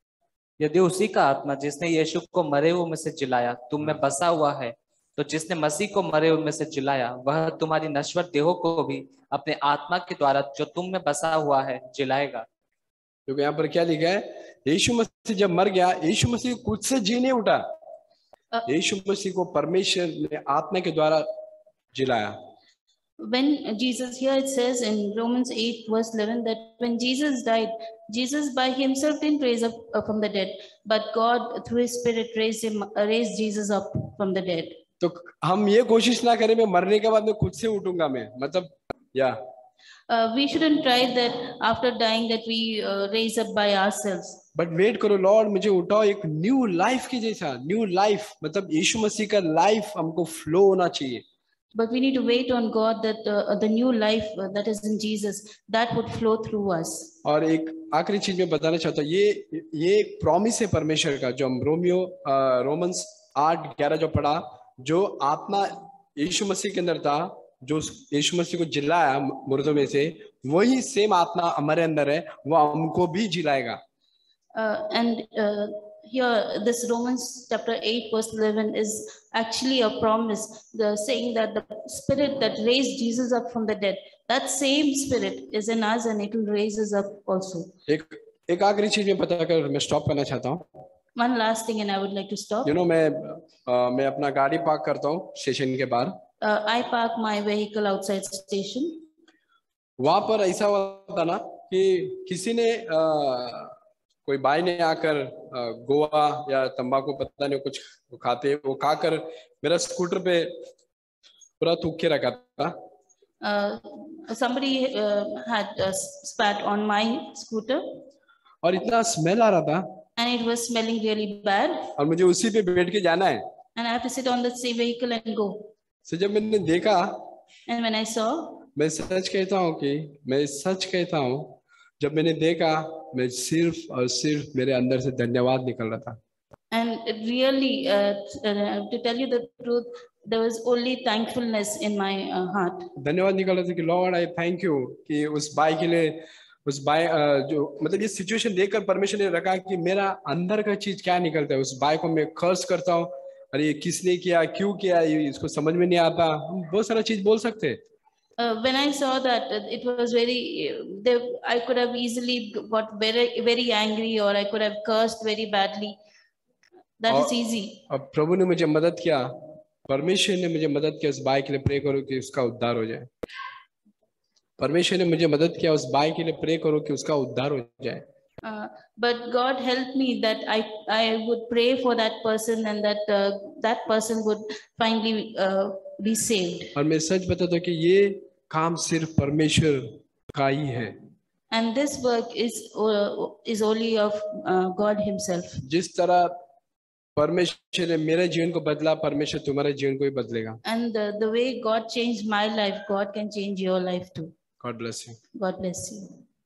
Speaker 3: यदि उसी का आत्मा जिसने यीशु को मरे हुए में से जिलाया तुम में बसा हुआ है, तो जिसने मसीह को मरे हुए में से जिलाया वह तुम्हारी नश्वर देहों को भी अपने आत्मा के द्वारा जो तुम में बसा हुआ है जिलाएगा।
Speaker 1: क्योंकि यहाँ पर क्या लिखा है, यीशु मसीह जब मर गया, यीशु मसीह खुद से जी नहीं उठा, यीशु मसीह को परमेश्वर ने आत्मा के द्वारा जिलाया।
Speaker 2: When Jesus, here it says in Romans eight verse eleven that when Jesus died, Jesus by himself didn't raise up from the dead, but God through his spirit raised him, raised Jesus up from the dead.
Speaker 1: तो हम ये कोशिश ना करें मैं मरने के बाद मैं खुद से उठूंगा, मैं मतलब या
Speaker 2: uh, we shouldn't try that after dying that we uh, raise up by ourselves.
Speaker 1: But wait करो, लॉर्ड मुझे उठाओ एक न्यू लाइफ के जैसा, न्यू लाइफ मतलब यीशु मसीह का लाइफ हमको फ्लो होना चाहिए।
Speaker 2: But we need to wait on God that uh, the new life uh, that is in Jesus, that would flow through us.
Speaker 1: और एक आखिरी चीज मैं बताना चाहता हूँ, ये ये एक प्रॉमिस है परमेश्वर का, जो हम रोमियो रोमन्स आठ ग्यारह जो पढ़ा, जो आत्मा यीशु मसीह के अंदर था, जो यीशु मसीह को जिलाया मुर्दों में से, वही सेम आत्मा हमारे अंदर है, वो हमको भी जिलाएगा।
Speaker 2: uh, and uh, here this Romans chapter eight verse eleven is actually a promise, the saying that the spirit that raised Jesus up from the dead, that same spirit is in us and it will raise us up also.
Speaker 1: एक एक आखिरी चीज मैं पता कर मैं stop करना चाहता हूँ।
Speaker 2: One last thing and I would like to stop.
Speaker 1: You know, मैं uh, मैं अपना गाड़ी पार्क करता हूँ स्टेशन के बाहर।
Speaker 2: uh, I park my vehicle outside station.
Speaker 1: वहां पर ऐसा होता ना कि किसी ने uh, कोई भाई ने आकर गोवा या तंबाकू पता नहीं कुछ खाते, वो खाकर मेरा स्कूटर पे पूरा थूक के रखा था।
Speaker 2: uh, somebody uh, had uh, spat on my scooter
Speaker 1: और इतना स्मेल आ रहा था
Speaker 2: and it was smelling really bad
Speaker 1: और मुझे उसी पे बैठ के जाना है
Speaker 2: and I have to sit on the same vehicle and go.
Speaker 1: so जब मैंने देखा,
Speaker 2: and when I saw,
Speaker 1: मैं सच कहता हूँ कि मैं सच कहता हूँ जब मैंने देखा, मैं सिर्फ और सिर्फ मेरे अंदर से धन्यवाद निकल रहा था।
Speaker 2: And it really, uh, uh, to tell you the truth, there was only thankfulness in my uh, heart.
Speaker 1: धन्यवाद निकल रहा था कि लॉर्ड आई थैंक यू कि उस भाई के लिए, उस भाई जो मतलब ये सिचुएशन देखकर परमेश्वर ने रखा कि मेरा अंदर का चीज क्या निकलता है, उस भाई को मैं कर्स करता हूँ, अरे ये किसने किया, क्यों किया, इसको समझ में नहीं आता, हम बहुत सारा चीज बोल सकते हैं।
Speaker 2: Uh, when I saw that, uh, it was very, uh, they, I could have easily got very, very angry, or I could have cursed very badly. That is easy.
Speaker 1: अब प्रभु ने मुझे मदद किया, परमेश्वर ने मुझे मदद किया, उस भाई के लिए प्रे करो कि उसका उद्धार हो जाए। परमेश्वर ने मुझे मदद किया, उस भाई के लिए प्रे करो कि उसका उद्धार हो जाए।
Speaker 2: Uh, but God helped me that I I would pray for that person and that uh, that person would finally uh, be saved.
Speaker 1: और मैं सच बताता हूँ कि ये काम सिर्फ परमेश्वर का ही है।
Speaker 2: And this work is uh, is only of uh, God Himself.
Speaker 1: जिस तरह परमेश्वर ने मेरे जीवन को बदला, परमेश्वर तुम्हारे जीवन को भी बदलेगा।
Speaker 2: And the, the way God changed my life, God can change your life too.
Speaker 1: God bless you.
Speaker 2: God bless you.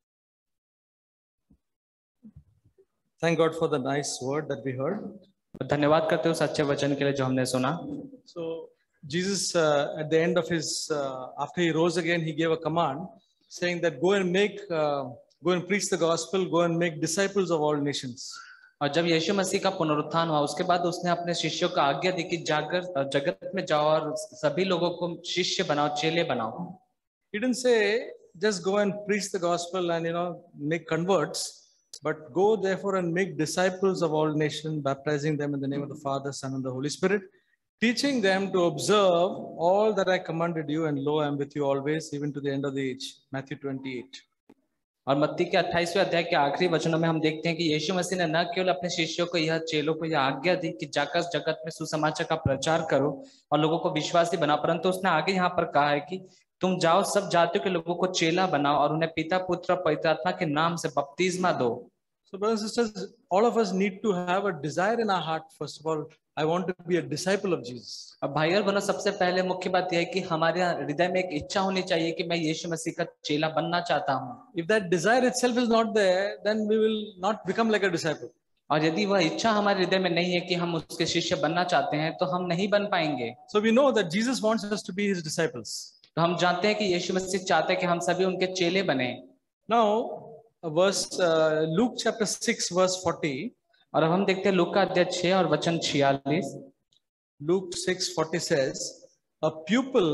Speaker 4: Thank God for the nice word that we heard.
Speaker 3: धन्यवाद करते हो सच्चे वचन के लिए जो हमने सुना।
Speaker 4: So Jesus, uh, at the end of his, uh, after he rose again, he gave a command saying that go and make, uh, go and preach the gospel, go and make disciples of all nations.
Speaker 3: और जब यीशु मसीह का पुनरुत्थान हुआ, उसके बाद उसने अपने शिष्यों को आज्ञा दी कि जाकर जगत में जाओ और सभी लोगों को शिष्य बनाओ, चेले बनाओ।
Speaker 4: He didn't say just go and preach the gospel and you know make converts, but go therefore and make disciples of all nations, baptizing them in the name of the Father, Son, and the Holy Spirit, teaching them to observe all that I commanded you, and lo, I am with you always, even to the end of the age. Matthew twenty-eight.
Speaker 3: और मत्ती के अट्ठाईसवें अध्याय के आखिरी वचनों में हम देखते हैं कि यीशु मसीह ने न केवल अपने शिष्यों को, यह चेलों को यह आज्ञा दी कि जाकर जगत में सुसमाचार का प्रचार करो और लोगों को विश्वासी बनाओ, परंतु उसने आगे यहाँ पर कहा है कि तुम जाओ सब जातियों के लोगों को चेला बनाओ और उन्हें पिता पुत्र पवित्र आत्मा के नाम से बपतिस्मा दो।
Speaker 4: So brothers and sisters, all of us need to have a desire in our heart. First of all, I want to be a disciple of Jesus.
Speaker 3: अब भाई और बहनों, सबसे पहले मुख्य बात यह है कि हमारे हृदय में एक इच्छा होनी चाहिए कि मैं यीशु मसीह का चेला बनना चाहता हूँ।
Speaker 4: If that desire itself is not there, then we will not become like a disciple.
Speaker 3: और यदि वह इच्छा हमारे हृदय में नहीं है कि हम उसके शिष्य बनना चाहते हैं तो हम नहीं बन पाएंगे।
Speaker 4: So we know that Jesus wants us to be his disciples.
Speaker 3: तो हम जानते हैं कि यीशु मसीह चाहते हैं कि हम सभी उनके चेले बने।
Speaker 4: Now, uh, verse uh, Luke chapter six, verse forty.
Speaker 3: और अब हम देखते हैं लूका अध्याय छह और वचन छियालीस।
Speaker 4: Luke six forty says, "A pupil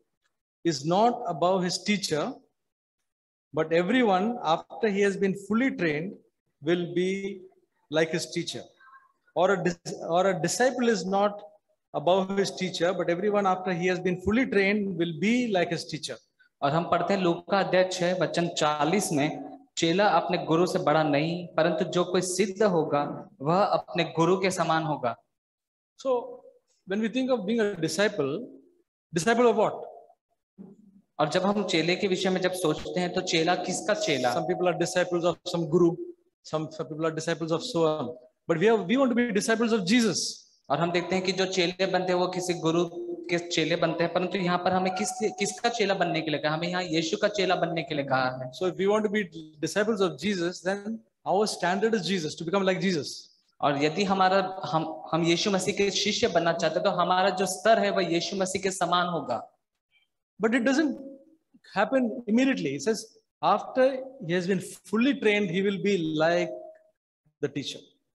Speaker 4: is not above his teacher, but everyone after he has been fully trained will be like his teacher." Or a dis- or a disciple is not above his teacher, but everyone after he has been fully trained will be like his teacher.
Speaker 3: और हम पढ़ते हैं लूका अध्याय छह वचन चालीस में, चेला अपने गुरु से बड़ा नहीं, परंतु जो कोई सिद्ध होगा वह अपने गुरु के समान होगा।
Speaker 4: So when we think of being a disciple, disciple of what?
Speaker 3: और जब हम चेले के विषय में जब सोचते हैं तो चेला किसका चेला?
Speaker 4: Some people are disciples of some guru, some, some people are disciples of so on. But we have we want to be disciples of Jesus.
Speaker 3: और हम देखते हैं कि जो चेले बनते हैं वो किसी गुरु के चेले बनते हैं, परंतु यहाँ पर हमें किस किसका चेला बनने के लिए कहा? हमें यहाँ यीशु का चेला बनने के लिए कहा है।
Speaker 4: So if we want to be disciples of Jesus, then our standard is Jesus, to become like Jesus.
Speaker 3: और यदि हमारा हम हम यीशु मसीह के शिष्य बनना चाहते हैं तो हमारा जो स्तर है वह यीशु मसीह के समान होगा।
Speaker 4: But it doesn't happen immediately. It says after he has been fully trained, he will be like the teacher.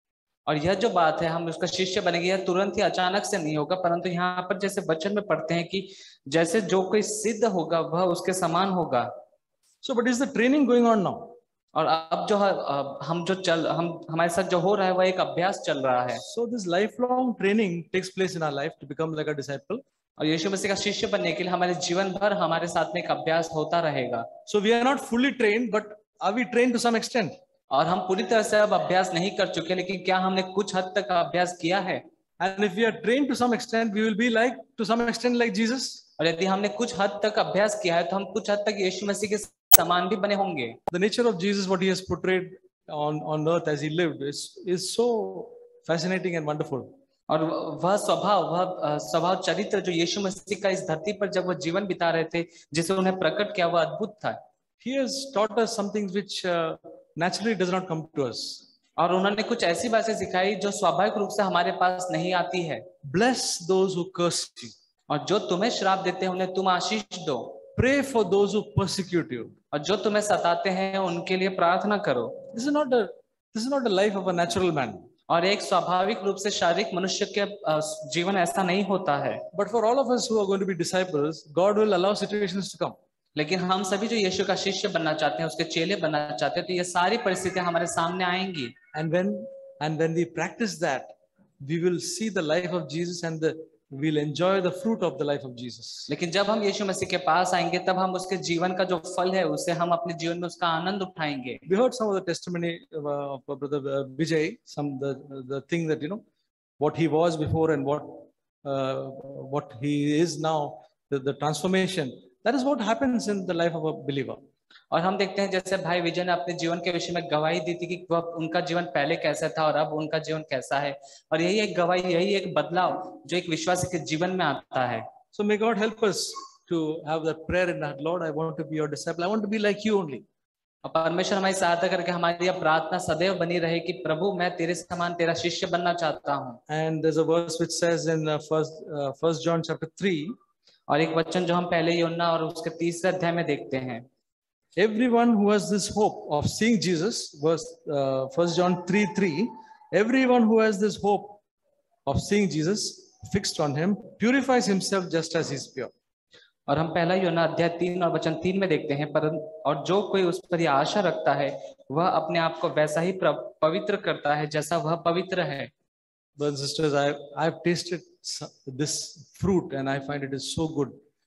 Speaker 3: और यह जो बात है हम उसका शिष्य बनेंगे, यह तुरंत ही अचानक से नहीं होगा, परंतु यहाँ पर जैसे वचन में पढ़ते हैं कि जैसे जो कोई सिद्ध होगा वह उसके समान होगा।
Speaker 4: So, but is the training going on now?
Speaker 3: और अब जो है हम जो चल हम हमारे साथ जो हो रहा है वह एक अभ्यास चल रहा है।
Speaker 4: So this lifelong training takes place in our life to become like a disciple.
Speaker 3: और यीशु मसीह का शिष्य बनने के लिए हमारे जीवन भर हमारे साथ में एक अभ्यास होता रहेगा।
Speaker 4: So we are not fully trained, but are we trained to some extent?
Speaker 3: और हम पूरी तरह से अब अभ्यास नहीं कर चुके, लेकिन क्या हमने कुछ हद तक अभ्यास किया है?
Speaker 4: And if we are trained to some extent, we will be like to some extent like Jesus.
Speaker 3: और यदि हमने कुछ हद तक अभ्यास किया है तो हम कुछ हद तक यीशु मसीह के समान भी बने होंगे।
Speaker 4: The nature of Jesus, what he has portrayed on on earth as he lived, is is so fascinating and wonderful.
Speaker 3: और वह स्वभाव वह स्वभाव चरित्र जो यीशु मसीह का इस धरती पर जब वो जीवन बिता रहे थे, जिसे उन्हें प्रकट किया, वह अद्भुत था।
Speaker 4: He has taught us some things which uh, naturally does not come to us.
Speaker 3: और उन्होंने कुछ ऐसी बातें सिखाई जो स्वाभाविक रूप से हमारे पास नहीं आती है।
Speaker 4: Bless those who curse you.
Speaker 3: और जो तुम्हें श्राप देते हैं उन्हें तुम आशीष दो।
Speaker 4: Pray for those who persecute you.
Speaker 3: और जो तुम्हें सताते हैं उनके लिए प्रार्थना करो।
Speaker 4: This is not a this is not a life of a natural man.
Speaker 3: और एक स्वाभाविक रूप से शारीरिक मनुष्य के जीवन ऐसा नहीं होता है।
Speaker 4: But for all of us who are going to be disciples, God will allow situations to come.
Speaker 3: लेकिन हम सभी जो यीशु का शिष्य बनना चाहते हैं, उसके चेले बनना चाहते हैं, तो ये सारी परिस्थितियां हमारे सामने आएंगी।
Speaker 4: And when and when we practice that, we will see the life of Jesus and the we'll enjoy the fruit of the life of Jesus.
Speaker 3: लेकिन जब हम यीशु मसीह के पास आएंगे तब हम उसके जीवन का जो फल है उसे हम अपने जीवन में उसका आनंद उठाएंगे।
Speaker 4: We heard some of the testimony of uh, brother uh, Vijay, some the the thing that you know what he was before and what uh, what he is now, the, the transformation. That is what happens in the life of a believer.
Speaker 3: और हम देखते हैं जैसे भाई विजय ने अपने जीवन के विषय में गवाही दी थी कि वह उनका जीवन पहले कैसा था और अब उनका जीवन कैसा है, और यही एक गवाही, यही एक बदलाव जो एक विश्वासी के जीवन में आता है।
Speaker 4: So may God help us to have that prayer in our Lord, I want to be your disciple. I want to be like you only.
Speaker 3: और परमेश्वर हमारी सहायता करके हमारी यह प्रार्थना सदैव बनी रहे कि प्रभु मैं तेरे समान तेरा शिष्य बनना चाहता हूँ।
Speaker 4: And there's a verse which says in uh, first uh, First John chapter three.
Speaker 3: और एक वचन जो हम पहले यूहन्ना और उसके तीसरे अध्याय में देखते हैं।
Speaker 4: Everyone who has this hope of seeing Jesus, verse uh, First John three three, everyone who has this hope of seeing Jesus fixed on him purifies himself just as he is pure.
Speaker 3: और हम पहला यूहन्ना अध्याय तीन और वचन तीन में देखते हैं, पर और जो कोई उस पर यह आशा रखता है वह अपने आप को वैसा ही पवित्र करता है जैसा वह पवित्र है।
Speaker 4: Brothers and sisters, I I've tasted this fruit and I find it is so good.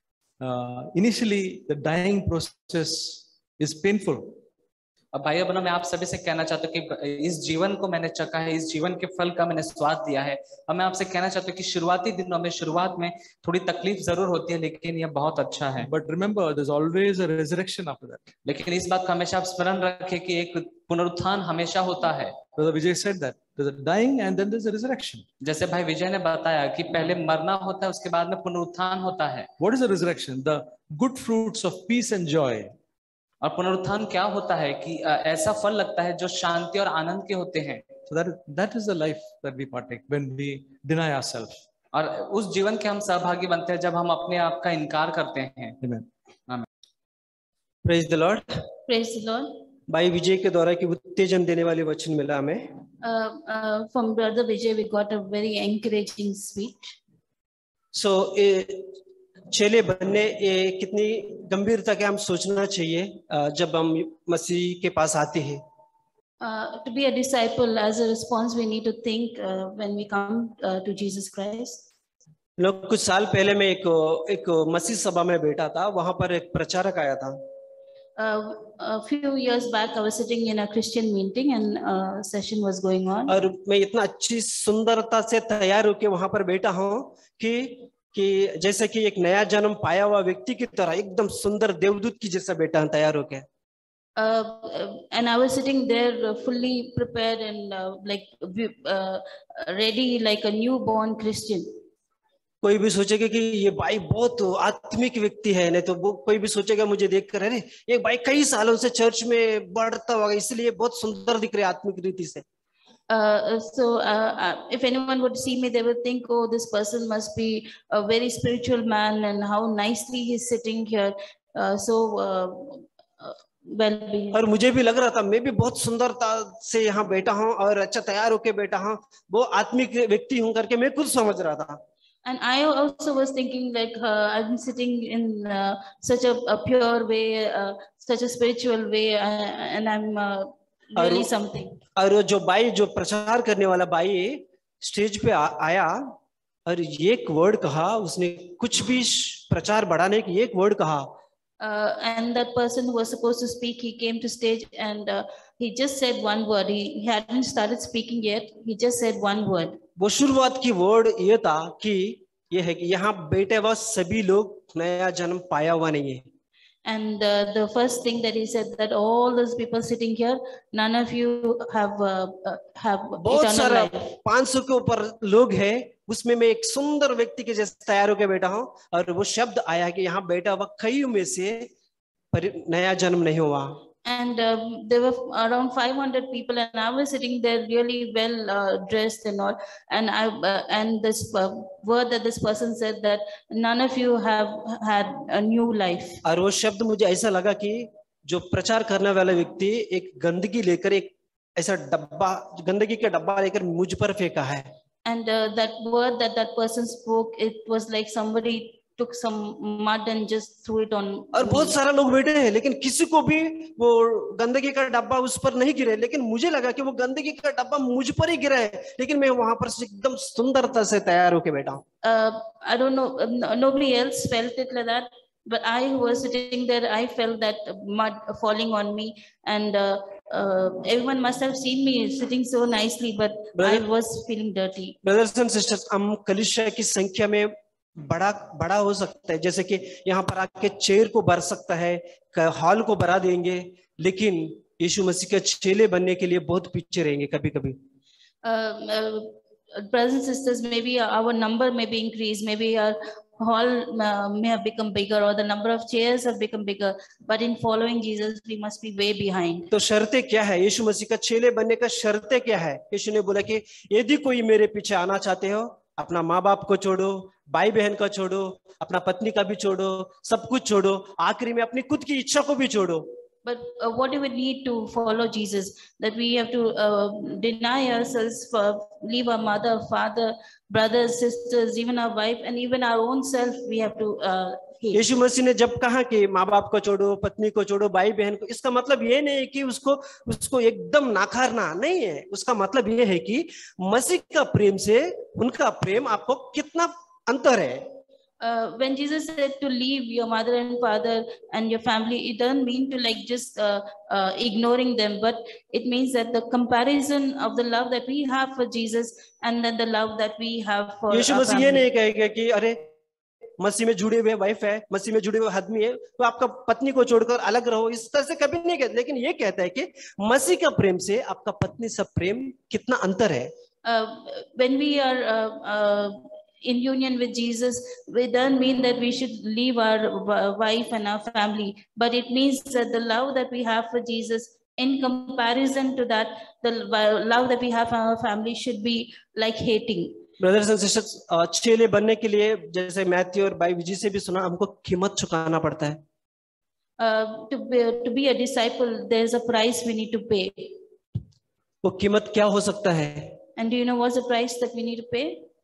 Speaker 4: Uh, initially, the dying process is painful.
Speaker 3: अब भाई बहनों मैं आप सभी से कहना चाहता हूँ कि इस जीवन को मैंने चखा है, इस जीवन के फल का मैंने स्वाद दिया है, और मैं आपसे कहना चाहता हूँ कि शुरुआती दिनों में शुरुआत में थोड़ी तकलीफ जरूर होती है, लेकिन यह बहुत अच्छा है।
Speaker 4: But remember, there's always a resurrection after that.
Speaker 3: लेकिन इस बात को हमेशा आप स्मरण रखें कि एक पुनरुत्थान हमेशा होता है।
Speaker 4: Brother Vijay said that there's a dying and then there's a resurrection.
Speaker 3: जैसे भाई विजय ने बताया कि पहले मरना होता है, उसके बाद में पुनरुत्थान होता है।
Speaker 4: What is the resurrection? The good fruits of peace and joy.
Speaker 3: और पुनरुत्थान क्या होता है कि ऐसा फल लगता है जो शांति और आनंद के होते हैं।
Speaker 4: So that, that is the life that we partake when we deny ourselves.
Speaker 3: और उस जीवन के हम सहभागी बनते हैं जब हम अपने आप का इनकार करते हैं।
Speaker 4: Amen.
Speaker 5: Praise the Lord.
Speaker 2: Praise the Lord.
Speaker 5: भाई विजय के द्वारा की उत्तेजन देने वाले वचन मिला हमें।
Speaker 2: Uh, uh, from Brother Vijay, we got a very encouraging speech.
Speaker 5: So चेले बनने ये कितनी गंभीरता के हम सोचना चाहिए जब हम मसीह के पास आते हैं।
Speaker 2: Uh, to be a disciple, as a response, we need to think uh, when we come uh, to Jesus Christ.
Speaker 5: लोग कुछ साल पहले मैं एक एक मसीह सभा में बैठा था, वहां पर एक प्रचारक आया था।
Speaker 2: Uh, a few years back, I was sitting in a Christian meeting and a session was going on.
Speaker 5: और मैं इतना अच्छी सुंदरता से तैयार होके वहां पर बैठा हूँ कि कि जैसे कि एक नया जन्म पाया हुआ व्यक्ति की तरह एकदम सुंदर देवदूत की जैसा बैठा हूँ तैयार होके।
Speaker 2: Uh, and I was sitting there uh, fully prepared and uh, like uh, ready like a newborn Christian.
Speaker 5: कोई भी सोचेगा कि ये भाई बहुत आत्मिक व्यक्ति है, नहीं तो वो कोई भी सोचेगा मुझे देखकर अरे ये भाई कई सालों से चर्च में बढ़ता होगा इसलिए बहुत सुंदर दिख रहे आत्मिक रीति से।
Speaker 2: Uh, so uh, uh, if anyone would see me, they would think, oh, this person must be a very spiritual man and how nicely he's sitting here. Uh, so uh, uh, well being.
Speaker 5: और मुझे भी लग रहा था मैं भी बहुत सुंदरता से यहाँ बैठा हूँ और अच्छा तैयार होके बैठा हूँ, वो आत्मिक व्यक्ति हूँ करके मैं खुद समझ रहा था।
Speaker 2: And I also was thinking like uh, I'm sitting in uh, such a, a pure way, uh, such a spiritual way, uh, and I'm uh, really
Speaker 5: और,
Speaker 2: something.
Speaker 5: और जो भाई जो प्रचार करने वाला भाई स्टेज पे आ, आया और एक वर्ड कहा, उसने कुछ भी प्रचार बढ़ाने की एक वर्ड कहा।
Speaker 2: Uh, and that person who was supposed to speak, he came to stage and uh, he just said one word. He, he hadn't started speaking yet. He just said one word.
Speaker 5: वो शुरुआत की word ये था कि ये है कि यहाँ बैठे हुए सभी लोग नया जन्म पाया हुआ नहीं है।
Speaker 2: And uh, the first thing that he said that all those people sitting here, none of you have uh, uh, have
Speaker 5: बहुत
Speaker 2: eternal
Speaker 5: सारा
Speaker 2: life.
Speaker 5: पांच सौ के ऊपर लोग हैं, उसमें मैं एक सुंदर व्यक्ति के जैसे तैयार होकर बैठा हूँ और वो शब्द आया कि यहाँ बैठा हुआ कईयों में से नया जन्म नहीं हुआ।
Speaker 2: And um, there were around five hundred people, and I was sitting there really well uh, dressed and all. And I uh, and this uh, word that this person said that none of you have had a new life.
Speaker 5: और वो शब्द मुझे ऐसा लगा कि जो प्रचार करने वाला व्यक्ति एक गंदगी लेकर एक ऐसा डब्बा गंदगी का डब्बा लेकर मुझ पर फेंका है।
Speaker 2: And uh, that word that that person spoke, it was like somebody took some mud and just threw it on.
Speaker 5: और बहुत सारा लोग बैठे हैं लेकिन किसी को भी वो गंदगी का डब्बा उस पर नहीं गिरा, लेकिन मुझे लगा कि वो गंदगी का डब्बा मुझ पर ही गिरा है, लेकिन मैं वहां पर एकदम सुंदरता से तैयार होके बैठा हूँ।
Speaker 2: uh, I don't know, uh, nobody else felt it like that, but I who was sitting there, I felt that mud falling on me, and uh, uh, everyone must have seen me sitting so nicely, but Brother, I was feeling dirty.
Speaker 5: Brothers and sisters, हम कलीसिया की संख्या में बड़ा बड़ा हो सकता है, जैसे कि यहाँ पर आके चेयर को भर सकता है, हॉल को भरा देंगे, लेकिन यीशु मसीह के चेले बनने के लिए बहुत पीछे रहेंगे कभी कभी।
Speaker 2: Brothers and sisters, maybe our number may be increased, maybe our hall uh, may have become bigger, or the number of chairs have become bigger, but in following Jesus we must be way behind.
Speaker 5: तो शर्तें क्या है? यीशु मसीह का चेले बनने का शर्तें क्या है? यीशु ने बोला कि यदि कोई मेरे पीछे आना चाहते हो, अपना माँ बाप को छोड़ो, भाई बहन का छोड़ो, अपना पत्नी का भी छोड़ो, सब कुछ छोड़ो, आखिरी में अपनी खुद की इच्छा को भी छोड़ो।
Speaker 2: But uh, what do we need to follow Jesus? That we have to uh, deny ourselves, for leave our mother, father, brothers, sisters, even our wife, and even our own self. We have to uh, hate.
Speaker 5: यीशु मसीह ने जब कहा कि माँ बाप को छोड़ो, पत्नी को छोड़ो, भाई बहन को, इसका मतलब ये नहीं है कि उसको उसको एकदम नाकारना नहीं है। उसका मतलब ये है कि मसीह का प्रेम से उनका प्रेम आपको कितना अंतर है।
Speaker 2: Uh, when Jesus said to leave your mother and father and your family, it doesn't mean to like just uh, uh, ignoring them, but it means that the comparison of the love that we have for Jesus and then the love that we have for
Speaker 5: Yeshu
Speaker 2: our
Speaker 5: मसीह ये
Speaker 2: family.
Speaker 5: नहीं कहेगा कि अरे मसीह में जुड़े हुए wife है, मसीह में जुड़े हुए आदमी है, तो आपका पत्नी को छोड़कर अलग रहो, इस तरह से कभी नहीं कहते। लेकिन ये कहता है कि मसीह का प्रेम से आपका पत्नी से प्रेम कितना अंतर है।
Speaker 2: Uh, when we are uh, uh, in union with Jesus, it doesn't mean that we should leave our wife and our family, but it means that the love that we have for Jesus in comparison to that, the love that we have for our family should be like hating.
Speaker 5: Brothers and sisters, चेले बनने के लिए जैसे Matthew और भाई विजय से भी सुना, हमको कीमत चुकाना पड़ता है.
Speaker 2: Uh, to be to be a disciple, there is a price we need to pay.
Speaker 5: वो कीमत क्या हो सकता है?
Speaker 2: And do you know what's the price that we need to pay?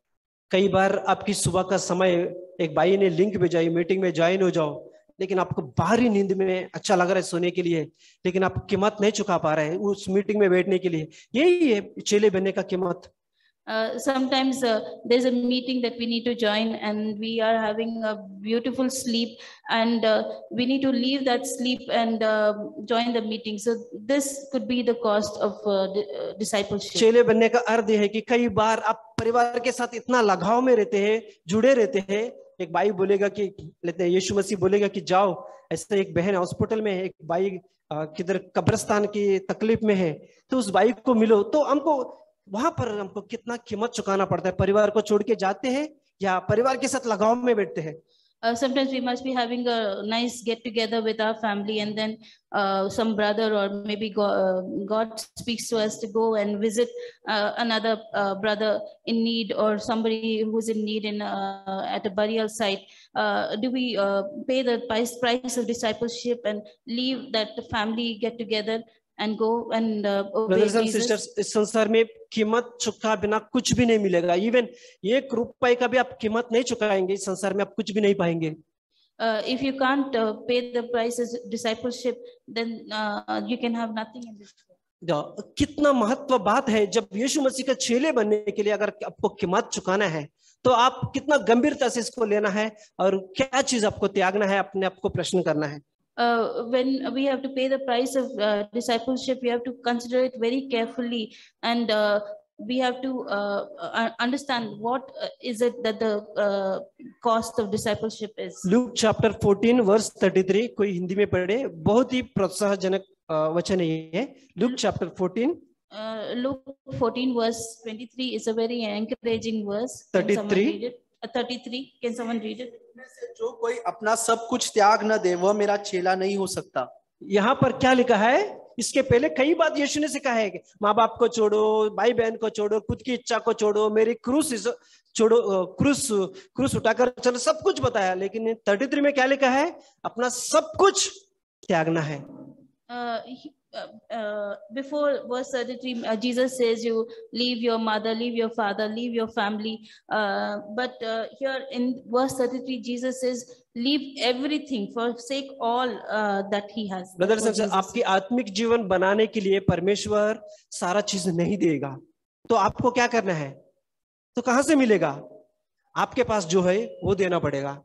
Speaker 5: कई बार आपकी सुबह का समय एक भाई ने लिंक भेजाई, मीटिंग में ज्वाइन हो जाओ, लेकिन आपको बाहरी नींद में अच्छा लग रहा है सोने के लिए, लेकिन आप कीमत नहीं चुका पा रहे हैं उस मीटिंग में बैठने के लिए. यही है चेले बनने का कीमत.
Speaker 2: Uh, sometimes uh, there's a meeting that we need to join and we are having a beautiful sleep and uh, we need to leave that sleep and uh, join the meeting. So this could be the cost of uh, uh, discipleship.
Speaker 5: चेले बनने का अर्थ है कि कई बार आप परिवार के साथ इतना लगाव में रहते हैं, जुड़े रहते हैं. एक भाई बोलेगा कि लेते हैं, यीशु मसीह बोलेगा कि जाओ, ऐसे एक बहन हॉस्पिटल में है, एक भाई किधर कब्रिस्तान की तकलीफ में है, तो उस भाई को मिलो. तो हमको वहां पर हमको कितना कीमत चुकाना पड़ता है. परिवार को छोड़ के जाते हैं या परिवार के साथ लगाव में बैठते हैं.
Speaker 2: Uh, sometimes we must be having a nice get together with our family and then uh, some brother or maybe God, uh, God speaks to us to go and visit uh, another uh, brother in need or somebody who's in need in uh, at a burial site. Uh, do we uh, pay the price, price of discipleship and leave that family get together and go and uh, obey
Speaker 5: Brothers and
Speaker 2: Jesus?
Speaker 5: sisters, इस संसार में कीमत चुका बिना कुछ भी नहीं मिलेगा. इवन एक रुपए का भी आप कीमत नहीं चुकाएंगे, इस संसार में आप कुछ भी नहीं पाएंगे.
Speaker 2: Uh, if you can't uh, pay the price of discipleship, then uh, you can have nothing in this world.
Speaker 5: कितना महत्व बात है, जब यीशु मसीह का चेले बनने के लिए अगर आपको कीमत चुकाना है तो आप कितना गंभीरता से इसको लेना है और क्या चीज आपको त्यागना है, अपने आप को प्रश्न करना है.
Speaker 2: Uh, when we have to pay the price of uh, discipleship, we have to consider it very carefully, and uh, we have to uh, understand what uh, is it that the uh, cost of discipleship is.
Speaker 5: Luke chapter fourteen verse thirty-three, कोई हिंदी में पढ़े, बहुत ही प्रोत्साहजनक वचन है ये. Luke chapter fourteen.
Speaker 2: Uh, Luke fourteen verse twenty-three is a very encouraging verse.
Speaker 5: thirty-three.
Speaker 2: thirty-three. Can someone read it?
Speaker 6: जो कोई अपना सब कुछ त्याग न दे वह मेरा चेला नहीं हो सकता.
Speaker 5: यहाँ पर क्या लिखा है? इसके पहले कई बात यीशु ने सिखाया है कि माँ बाप को छोड़ो, भाई बहन को छोड़ो, खुद की इच्छा को छोड़ो, मेरी क्रूस छोड़ो, क्रूस क्रूस उठाकर चलो, सब कुछ बताया. लेकिन तैंतीस में क्या लिखा है? अपना सब कुछ त्यागना है.
Speaker 2: Uh, uh, uh, before verse thirty-three, uh, Jesus says you leave your mother, leave your father, leave your family. Uh, but uh, here in verse thirty-three, Jesus says leave everything, forsake all uh, that he has.
Speaker 5: Brothers and sisters, आपकी आत्मिक जीवन बनाने के लिए परमेश्वर सारा चीज नहीं देगा, तो आपको क्या करना है? तो कहां से मिलेगा? आपके पास जो है वो देना पड़ेगा.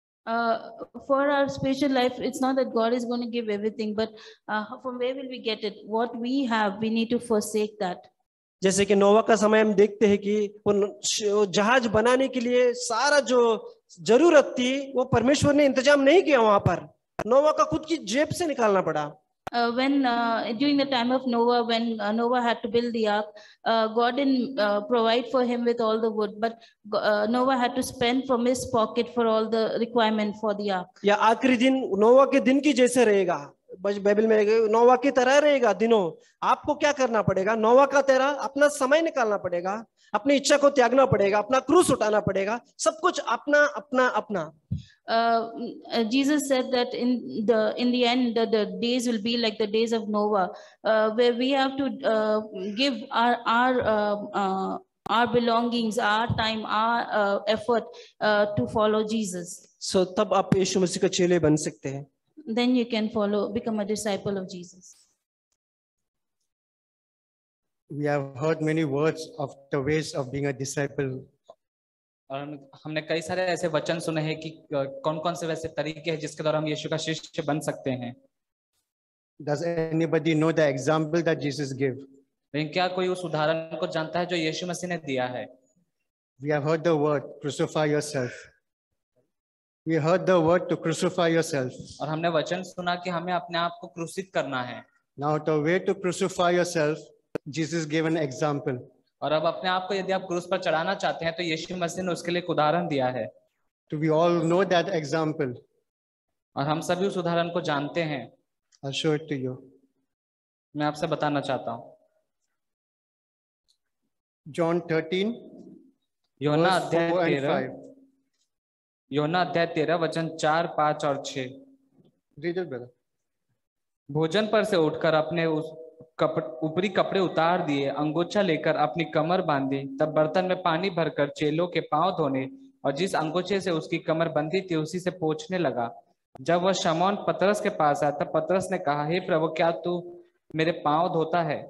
Speaker 2: Uh, for our spiritual life, it's not that God is going to give everything, but uh, from where will we get it? What we have, we need to forsake that.
Speaker 5: जैसे कि नोवा का समय हम देखते हैं कि वो जहाज बनाने के लिए सारा जो जरूरत थी वो परमेश्वर ने इंतजाम नहीं किया. वहां पर नोवा का खुद की जेब से निकालना पड़ा.
Speaker 2: Uh, when uh, during the time of Noah, when uh, Noah had to build the ark, uh, God didn't uh, provide for him with all the wood, but uh, Noah had to spend from his pocket for all the requirement for the ark.
Speaker 5: या आखिरी दिन नोवा के दिन की जैसे रहेगा, Bible में नोवा की तरह रहेगा दिनों. आपको क्या करना पड़ेगा? नोवा का तरह अपना समय निकालना पड़ेगा, अपनी इच्छा को त्यागना पड़ेगा, अपना क्रूस उठाना पड़ेगा, सब कुछ अपना अपना अपना.
Speaker 2: Uh, Jesus said that in the in the end the, the days will be like the days of Noah, uh, where we have to uh, give our our uh, uh, our belongings, our time, our uh, effort uh, to follow Jesus.
Speaker 5: So तब आप यीशु मसीह का चेले बन सकते हैं.
Speaker 2: Then you can follow, become a disciple of Jesus.
Speaker 6: We have heard many words of the ways of being a disciple.
Speaker 3: और हमने कई सारे ऐसे वचन सुने हैं कि कौन कौन से वैसे तरीके हैं जिसके द्वारा हम यीशु का शिष्य बन सकते हैं.
Speaker 6: Does anybody know the example that Jesus gave?
Speaker 3: लेकिन क्या कोई उस उदाहरण को जानता है जो यीशु मसीह ने दिया है?
Speaker 6: We have heard the word crucify yourself. We heard the word to crucify yourself.
Speaker 3: और हमने वचन सुना कि हमें अपने आप को क्रूसित करना है.
Speaker 6: Now the way to crucify yourself, Jesus gave an example.
Speaker 3: और अब अपने आप को यदि आप क्रूस पर चढ़ाना चाहते हैं तो यीशु मसीह ने उसके लिए एक उदाहरण दिया है.
Speaker 6: Do we all know that example?
Speaker 3: और हम सभी उस उदाहरण को जानते हैं.
Speaker 6: I'll show it to you.
Speaker 3: मैं आपसे बताना चाहता हूँ।
Speaker 6: John thirteen,
Speaker 3: योना
Speaker 6: verse
Speaker 3: अध्याय
Speaker 6: four and
Speaker 3: तेरह
Speaker 6: five.
Speaker 3: योना अध्याय तेरह वचन चार पांच और छह।
Speaker 6: Read it, brother.
Speaker 3: भोजन पर से उठकर अपने उस कपड़ ऊपरी कपड़े उतार दिए, अंगोछा लेकर अपनी कमर बांधी, तब बर्तन में पानी भरकर चेलों के पांव धोने और जिस अंगोछे से उसकी कमर बंधी थी उसी से पोंछने लगा। जब वह शमौन पतरस के पास आया तब पतरस ने कहा, हे प्रभु, क्या तू मेरे पांव धोता है?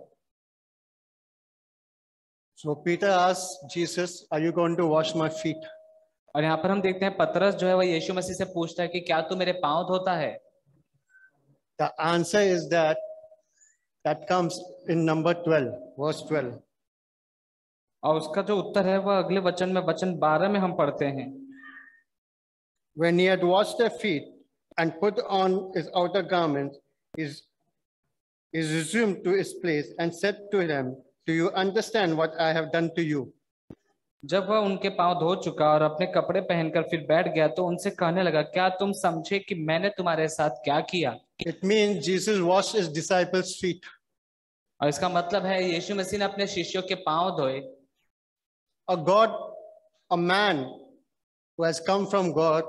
Speaker 6: So Peter asked Jesus, are you going to wash my feet?
Speaker 3: और यहाँ पर हम देखते हैं पतरस जो है वह यीशु मसीह से पूछता है कि क्या तू मेरे पांव धोता है?
Speaker 6: The answer is that that comes in number twelve, verse twelve.
Speaker 3: और उसका जो उत्तर है वह अगले वचन में, वचन बारह में हम पढ़ते हैं।
Speaker 6: When he had washed their feet and put on his outer garments, he resumed to his place and said to them, do you understand what I have done to you?
Speaker 3: जब वह उनके पांव धो चुका और अपने कपड़े पहनकर फिर बैठ गया तो उनसे कहने लगा, क्या तुम समझे कि मैंने तुम्हारे साथ क्या किया?
Speaker 6: It means Jesus washed his disciples' feet.
Speaker 3: और इसका मतलब है यीशु मसीह ने अपने शिष्यों के पांव धोए।
Speaker 6: A God, a man who has come from God,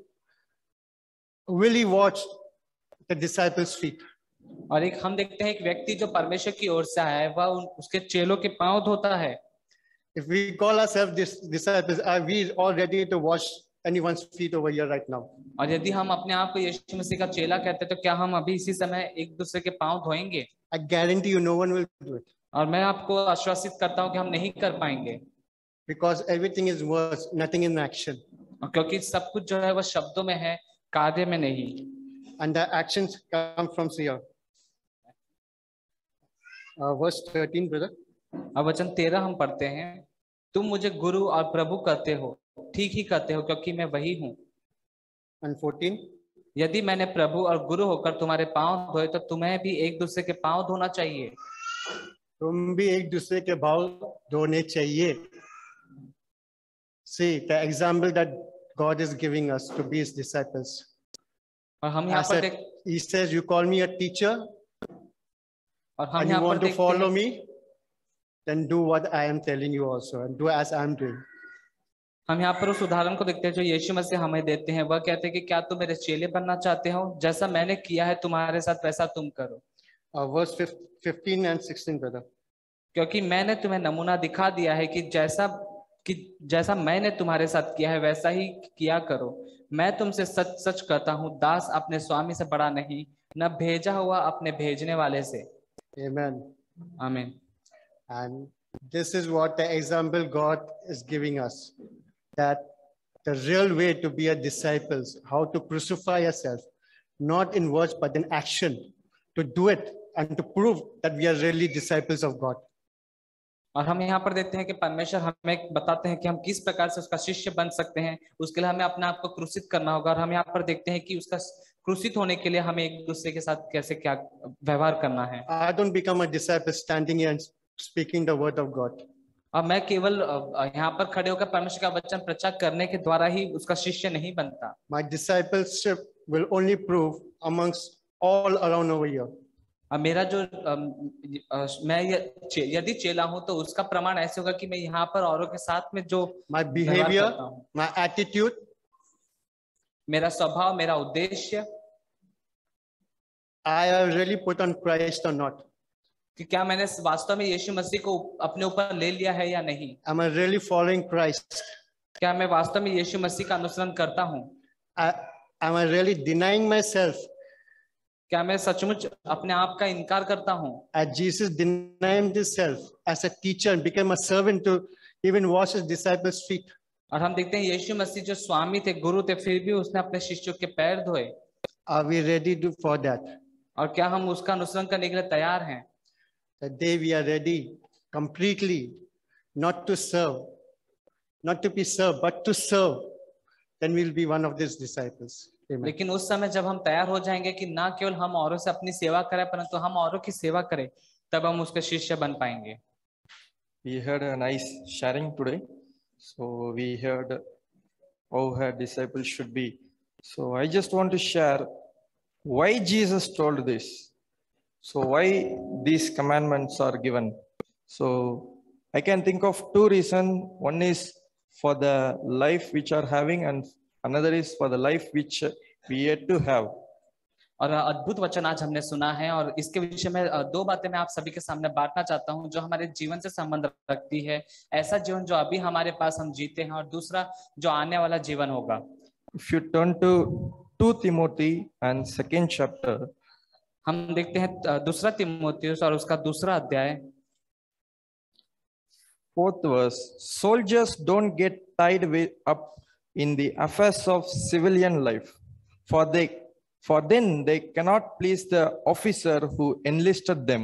Speaker 6: really washed the disciples' feet.
Speaker 3: और एक हम देखते हैं एक व्यक्ति जो परमेश्वर की ओर से आया है वह उन, उसके चेलों के पांव धोता है।
Speaker 6: If we call ourselves dis- disciples, are we all ready to wash anyone's feet over here right now?
Speaker 3: और यदि हम अपने आप को यीशु मसीह का चेला कहते हैं तो क्या हम अभी इसी समय एक दूसरे के पांव धोएंगे?
Speaker 6: I guarantee you no one will do it.
Speaker 3: और मैं आपको आश्वासित करता हूं कि हम नहीं कर पाएंगे।
Speaker 6: Because everything is words, nothing in action.
Speaker 3: और क्योंकि सब कुछ जो है वह शब्दों में है, कार्य में नहीं।
Speaker 6: And the actions come from here. Uh, verse thirteen, brother.
Speaker 3: अब वचन तेरह हम पढ़ते हैं, तुम मुझे गुरु और प्रभु कहते हो, ठीक ही कहते हो क्योंकि मैं वही हूँ।
Speaker 6: And fourteen.
Speaker 3: यदि मैंने प्रभु और गुरु होकर तुम्हारे पांव धोए तो तुम्हें भी एक दूसरे के पांव धोना चाहिए।
Speaker 6: तुम भी एक दूसरे के पांव धोने चाहिए। See the example that God is giving us to be his disciples.
Speaker 3: और हम यहाँ
Speaker 6: As
Speaker 3: पर
Speaker 6: a-
Speaker 3: देख
Speaker 6: He says, you call me a teacher
Speaker 3: और हम
Speaker 6: and you
Speaker 3: यहाँ पर
Speaker 6: want to
Speaker 3: देखते
Speaker 6: follow
Speaker 3: हैं
Speaker 6: me, then do what I am telling you also and do as I am doing.
Speaker 3: हम यहाँ पर उस उदाहरण को देखते हैं जो यीशु मसीह हमें देते हैं। वह कहते हैं कि क्या तुम मेरे चेले बनना चाहते हो? जैसा मैंने किया है तुम्हारे साथ वैसा तुम करो।
Speaker 6: Uh, verse fifteen and sixteen, brother.
Speaker 3: क्योंकि मैंने तुम्हें नमूना दिखा दिया है कि जैसा कि जैसा मैंने तुम्हारे साथ किया है वैसा ही किया करो। मैं तुमसे सच सच कहता हूँ, दास अपने स्वामी से बड़ा नहीं, न भेजा हुआ अपने भेजने वाले से।
Speaker 6: Amen.
Speaker 3: आमीन।
Speaker 6: And this is what the example God is giving us, that the real way to be a disciple, how to crucify yourself, not in words, but in action, to do it and to prove that we are really disciples of God.
Speaker 3: और हम यहाँ पर देखते हैं कि परमेश्वर हमें बताते हैं कि हम किस प्रकार से उसका शिष्य बन सकते हैं। उसके लिए हमें अपने आप को क्रूसित करना होगा। और हम यहाँ पर देखते हैं कि उसका क्रूसित होने के लिए हमें एक दूसरे के साथ कैसे क्या व्यवहार करना है।
Speaker 6: I don't become a disciple standing here and speaking the word of God.
Speaker 3: अब मैं केवल यहाँ पर खड़े होकर परमेश्वर का वचन प्रचार करने के द्वारा ही उसका शिष्य नहीं बनता।
Speaker 6: My discipleship will only prove amongst all around over here.
Speaker 3: अब मेरा जो मैं यदि चेला हूं तो उसका प्रमाण ऐसे होगा कि मैं यहाँ पर औरों के साथ में जो
Speaker 6: My behavior, my attitude,
Speaker 3: मेरा स्वभाव, मेरा उद्देश्य,
Speaker 6: I have really put on Christ or not.
Speaker 3: कि क्या मैंने वास्तव में यीशु मसीह को अपने ऊपर ले लिया है या नहीं।
Speaker 6: Am I really following Christ?
Speaker 3: क्या मैं वास्तव में यीशु मसीह का अनुसरण करता हूँ।
Speaker 6: Am I really denying myself?
Speaker 3: क्या मैं सचमुच अपने आप का इनकार करता हूँ।
Speaker 6: As Jesus denied himself as a teacher and became a servant to even wash his disciples' feet.
Speaker 3: और हम देखते हैं यीशु मसीह जो स्वामी थे, गुरु थे, फिर भी उसने अपने शिष्यों के पैर धोए।
Speaker 6: Are we ready to, for that?
Speaker 3: और क्या हम उसका अनुसरण करने के लिए तैयार हैं?
Speaker 6: The day we are ready completely, not to serve, not to be served, but to serve, then we'll be one of these disciples. Amen.
Speaker 3: लेकिन उस समय जब हम तैयार हो जाएंगे कि ना केवल हम औरों से अपनी सेवा करें परंतु हम औरों की सेवा करें, तब हम उसके शिष्य बन पाएंगे।
Speaker 7: We heard a nice sharing today. So we heard how her disciples should be. So I just want to share why Jesus told this. So why these commandments are given? So I can think of two reasons. One is for the life which are having, and another is for the life which we yet to have.
Speaker 3: और अद्भुत वचन आज हमने सुना है और इसके विषय में दो बातें मैं आप सभी के सामने बांटना चाहता हूं जो हमारे जीवन से संबंध रखती है। ऐसा जीवन जो अभी हमारे पास हम जीते हैं और दूसरा जो आने वाला जीवन होगा।
Speaker 7: If you turn to Second Timothy and second chapter,
Speaker 3: हम देखते हैं दूसरा तीमुथियुस और उसका दूसरा अध्याय
Speaker 7: fourth verse. Soldiers don't get tied up in the affairs of civilian life, for they For then they cannot please the officer who enlisted them.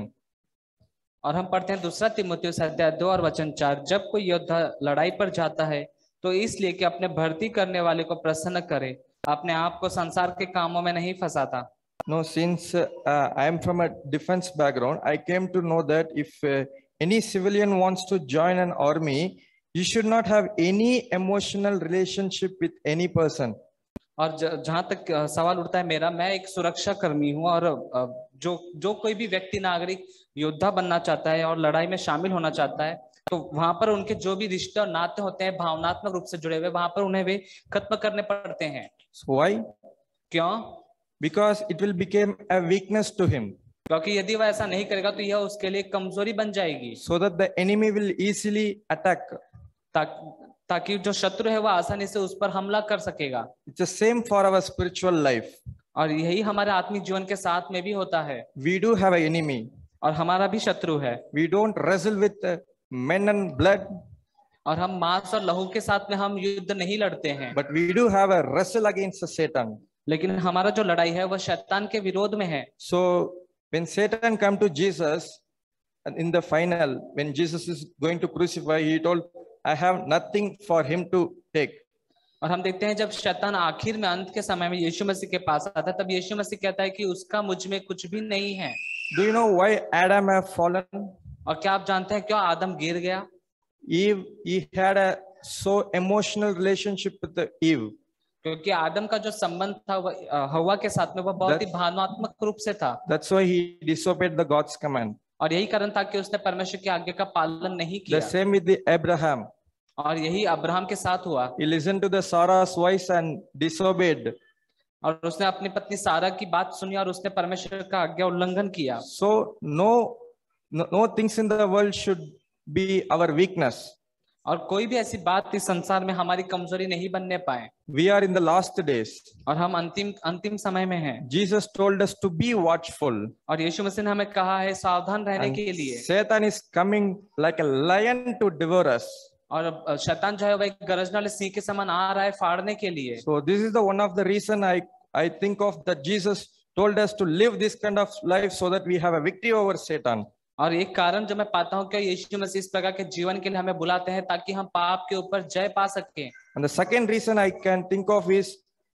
Speaker 3: और हम पढ़ते हैं दूसरा तीमुथियुस अध्याय दो और वचन चार, जब कोई योद्धा लड़ाई पर जाता है तो इसलिए कि अपने भर्ती करने वाले को प्रसन्न करे, अपने आप को संसार के कामों में नहीं फंसाता।
Speaker 7: No, since uh, I am from a defense background, I came to know that if uh, any civilian wants to join an army, you should not have any emotional relationship with any person.
Speaker 3: और जहां तक सवाल उठता है मेरा, मैं एक सुरक्षा कर्मी हूं और जो जो कोई भी व्यक्ति नागरिक योद्धा बनना चाहता है और लड़ाई में शामिल होना चाहता है तो वहां पर उनके जो भी रिश्ते और नाते होते हैं भावनात्मक रूप से जुड़े हुए, वहां पर उन्हें वे खत्म करने पड़ते हैं।
Speaker 7: So why?
Speaker 3: क्यों?
Speaker 7: Because it will become a weakness to him.
Speaker 3: क्योंकि यदि वह ऐसा नहीं करेगा तो यह उसके लिए कमजोरी बन जाएगी।
Speaker 7: So that the enemy will easily attack.
Speaker 3: ता, ताकि जो शत्रु है वह आसानी से उस पर हमला कर सकेगा।
Speaker 7: It's the same for our spiritual life.
Speaker 3: और यही हमारे आत्मिक जीवन के साथ में भी होता है।
Speaker 7: We do have an enemy.
Speaker 3: और हमारा भी शत्रु है।
Speaker 7: We don't wrestle with men and blood.
Speaker 3: और हम मांस और लहू के साथ में हम युद्ध नहीं लड़ते हैं।
Speaker 7: But we do have a wrestle against the Satan.
Speaker 3: लेकिन हमारा जो लड़ाई है वह शैतान के विरोध में है।
Speaker 7: So when Satan come to Jesus, and in the final, when Jesus is going to crucify, he told, I have nothing for him to take.
Speaker 3: और हम देखते हैं जब शैतान आखिर में अंत के समय में यीशु मसीह के पास आता है तब यीशु मसीह कहता है कि उसका मुझ में कुछ भी नहीं है।
Speaker 7: Do you know why Adam have fallen?
Speaker 3: और क्या आप जानते हैं क्यों आदम गिर गया?
Speaker 7: Eve, he had a so emotional relationship with the Eve.
Speaker 3: क्योंकि आदम का जो संबंध था वह हवा के साथ में वह बहुत ही भावनात्मक रूप से था।
Speaker 7: That's why he disobeyed the God's command.
Speaker 3: और यही कारण था कि उसने परमेश्वर की आज्ञा का पालन नहीं किया।
Speaker 7: The same with the Abraham.
Speaker 3: और यही अब्राहम के साथ हुआ।
Speaker 7: He listened to the Sarah's voice and disobeyed.
Speaker 3: और उसने अपनी पत्नी सारा की बात सुनी और उसने परमेश्वर का आज्ञा उल्लंघन किया।
Speaker 7: So no, no, no things in the world should be our weakness.
Speaker 3: और कोई भी ऐसी बात इस संसार में हमारी कमजोरी नहीं बनने पाए।
Speaker 7: We are in the last days.
Speaker 3: और हम अंतिम अंतिम समय में हैं।
Speaker 7: Jesus told us to be watchful.
Speaker 3: और यीशु मसीह ने हमें कहा है सावधान रहने
Speaker 7: And
Speaker 3: के लिए।
Speaker 7: Satan is coming like a lion to devour us.
Speaker 3: और शैतान जो है वह एक गरजने वाले सिंह के समान आ रहा है फाड़ने के लिए।
Speaker 7: So this is the one of the reason I I think of that Jesus told us to live this kind of life so that we have a victory over Satan.
Speaker 3: और एक कारण जो मैं पाता हूँ कि यीशु मसीह इस प्रकार के जीवन के लिए हमें बुलाते हैं ताकि हम पाप के ऊपर जय पा सकें।
Speaker 7: And the second reason I can think of is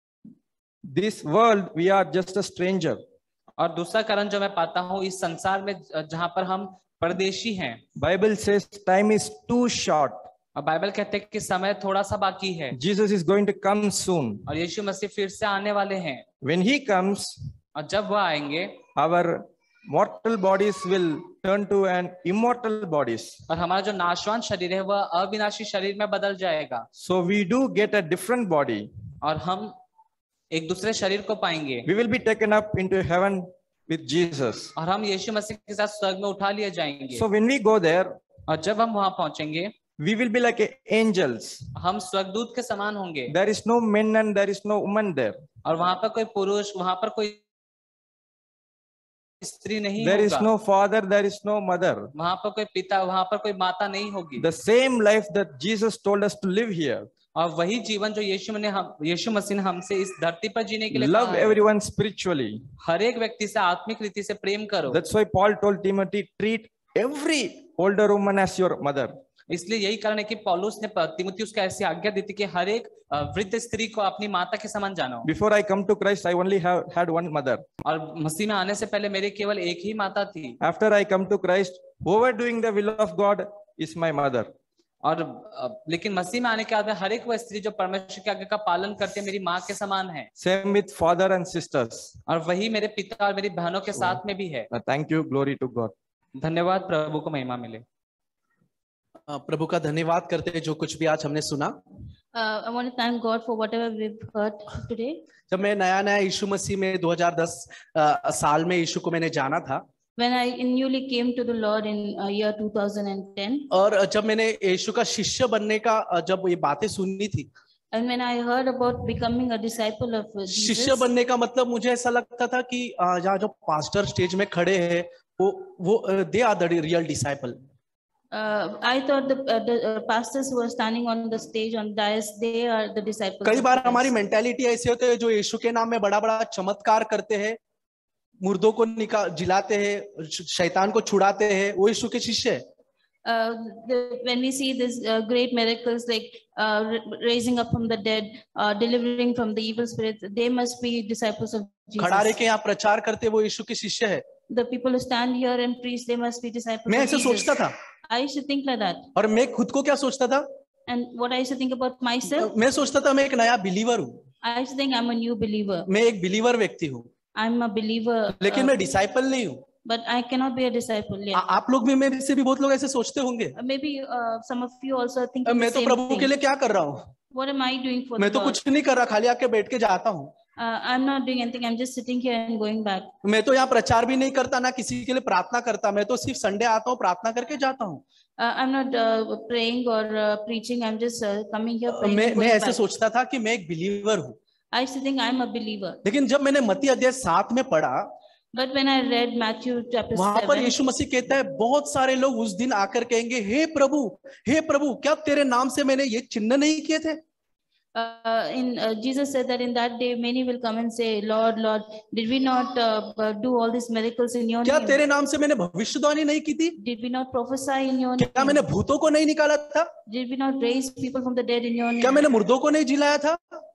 Speaker 7: this world we are just a stranger.
Speaker 3: और दूसरा कारण जो मैं पाता हूँ इस संसार में जहाँ पर हम परदेशी हैं।
Speaker 7: Bible says time is too short.
Speaker 3: और बाइबल कहते हैं कि समय थोड़ा सा बाकी है।
Speaker 7: Jesus is going to come soon.
Speaker 3: और यीशु मसीह फिर से आने वाले हैं।
Speaker 7: When he comes,
Speaker 3: और जब वह आएंगे
Speaker 7: our mortal bodies will turn to an immortal bodies.
Speaker 3: और हमारा जो नाशवान शरीर है वह अविनाशी शरीर में बदल जाएगा।
Speaker 7: So we do get a different body.
Speaker 3: और हम एक दूसरे शरीर को पाएंगे।
Speaker 7: We will be taken up into heaven with Jesus.
Speaker 3: और हम यीशु मसीह के साथ स्वर्ग में उठा लिए जाएंगे।
Speaker 7: So when we go there,
Speaker 3: और जब हम वहां पहुंचेंगे
Speaker 7: we will be like angels.
Speaker 3: हम स्वर्गदूत के समान होंगे।
Speaker 7: There is no men and there is no woman there.
Speaker 3: और वहां पर कोई पुरुष, वहां पर कोई स्त्री नहीं
Speaker 7: There is
Speaker 3: होगा।
Speaker 7: no father, there is no mother.
Speaker 3: वहां पर कोई पिता, वहां पर कोई माता नहीं होगी।
Speaker 7: The same life that Jesus told us to live here.
Speaker 3: और वही जीवन जो यीशु ने हम यीशु मसीह ने हमसे इस धरती पर जीने के लिए
Speaker 7: Love
Speaker 3: कहा है।
Speaker 7: everyone spiritually.
Speaker 3: हर एक व्यक्ति से आत्मिक रीति से प्रेम करो।
Speaker 7: That's why Paul told Timothy, treat every older woman as your mother.
Speaker 3: इसलिए यही कारण है कि पौलुस ने तीमुथियुस को ऐसी आज्ञा दी थी कि हर एक वृद्ध स्त्री को अपनी माता के समान जानो।
Speaker 7: Before I come to Christ, I only have had one mother.
Speaker 3: और मसीह में आने से पहले मेरे केवल एक ही माता थी।
Speaker 7: After I come to Christ, whoever doing the will of God is my mother.
Speaker 3: और अ, लेकिन मसीह में आने के बाद हर एक वह स्त्री जो परमेश्वर की आज्ञा का पालन करते हैं मेरी माँ के समान है,
Speaker 7: Same with father and sisters.
Speaker 3: और वही मेरे पिता और मेरी बहनों के साथ में भी है।
Speaker 7: Uh, Thank you. Glory to God.
Speaker 3: धन्यवाद, प्रभु को महिमा मिले।
Speaker 8: अ, प्रभु का धन्यवाद करते हैं जो कुछ भी आज हमने सुना।
Speaker 2: Uh, I want to thank God for whatever we've heard today.
Speaker 8: जब मैं नया नया यीशु मसीह में दो हज़ार दस अ, साल में यीशु को मैंने जाना था,
Speaker 2: When I newly came to the Lord in uh, year two thousand ten,
Speaker 8: और जब मैंने यीशु का शिष्य बनने का अ, जब ये बातें सुननी थी,
Speaker 2: and when I heard about becoming a disciple of uh,
Speaker 8: शिष्य
Speaker 2: Jesus,
Speaker 8: बनने का मतलब मुझे ऐसा लगता था कि अ, यहाँ जो पास्टर स्टेज में खड़े हैं वो वो they are the real disciple.
Speaker 2: uh, I thought the, uh, the uh, pastors who are standing on the stage on dais, they are the disciples.
Speaker 8: कई
Speaker 2: of
Speaker 8: बार
Speaker 2: Christ.
Speaker 8: हमारी मेंटालिटी ऐसे होते हैं जो यीशु के नाम में बड़ा बड़ा चमत्कार करते हैं, मुर्दों को निकाल जिलाते हैं, शैतान को छुड़ाते हैं, वो यीशु के शिष्य है।
Speaker 2: Uh, the, when we see these uh, great miracles like uh, ra- raising up from the dead, uh, delivering from the evil spirits, they must be disciples of
Speaker 8: खड़ा रह
Speaker 2: Jesus.
Speaker 8: के यहाँ प्रचार करते वो यीशु के शिष्य है।
Speaker 2: The people who stand here and preach, they must be disciples
Speaker 8: मैं
Speaker 2: of
Speaker 8: ऐसे
Speaker 2: Jesus.
Speaker 8: सोचता था,
Speaker 2: I used to think like that.
Speaker 8: और मैं खुद को क्या सोचता था,
Speaker 2: And what I used to think about myself,
Speaker 8: मैं सोचता था मैं एक नया बिलीवर हूँ,
Speaker 2: I used to think I'm a new believer.
Speaker 8: मैं एक बिलीवर व्यक्ति हूँ,
Speaker 2: I'm a believer,
Speaker 8: लेकिन
Speaker 2: uh,
Speaker 8: मैं डिसाइपल नहीं हूँ।
Speaker 2: but I cannot be a disciple yet.
Speaker 8: आ- आप लोग भी में से भी बहुत लोग ऐसे सोचते होंगे,
Speaker 2: Uh, Maybe uh, some of you also think the
Speaker 8: मैं तो
Speaker 2: same
Speaker 8: प्रभु के
Speaker 2: thing.
Speaker 8: लिए क्या कर रहा हूँ,
Speaker 2: What am I doing for
Speaker 8: मैं
Speaker 2: the
Speaker 8: तो
Speaker 2: Lord?
Speaker 8: कुछ नहीं कर रहा, खाली आके बैठ के जाता हूँ।
Speaker 2: Uh, I'm not doing anything. I'm just sitting here and going back.
Speaker 8: मैं तो यहाँ प्रचार भी नहीं करता, ना किसी के लिए प्रार्थना करता, मैं तो सिर्फ संडे आता हूँ, प्रार्थना करके जाता हूँ।
Speaker 2: Uh, I'm not uh, praying or uh, preaching. I'm just uh, coming here praying
Speaker 8: मैं
Speaker 2: and
Speaker 8: मैं
Speaker 2: going
Speaker 8: ऐसे
Speaker 2: back.
Speaker 8: सोचता था कि मैं एक बिलीवर हूँ,
Speaker 2: I used to think I'm a believer.
Speaker 8: लेकिन जब मैंने मत्ती अध्याय सात में पढ़ा,
Speaker 2: But when I read Matthew chapter
Speaker 8: वहां पर
Speaker 2: seven,
Speaker 8: यीशु मसीह कहता है बहुत सारे लोग उस दिन आकर कहेंगे, हे प्रभु, हे प्रभु, क्या तेरे नाम से मैंने ये चिन्ह नहीं किए थे?
Speaker 2: uh, in uh, Jesus said that in that day many will come and say, Lord, Lord, did we not uh, uh, do all these miracles in your
Speaker 8: क्या
Speaker 2: name?
Speaker 8: तेरे नाम से मैंने भविष्यवाणी नहीं की थी?
Speaker 2: Did we not prophesy in your
Speaker 8: क्या
Speaker 2: name?
Speaker 8: मैंने भूतों को नहीं निकाला था?
Speaker 2: Did we not raise people from the dead in your
Speaker 8: क्या
Speaker 2: name?
Speaker 8: मैंने मुर्दों को नहीं जिलाया था?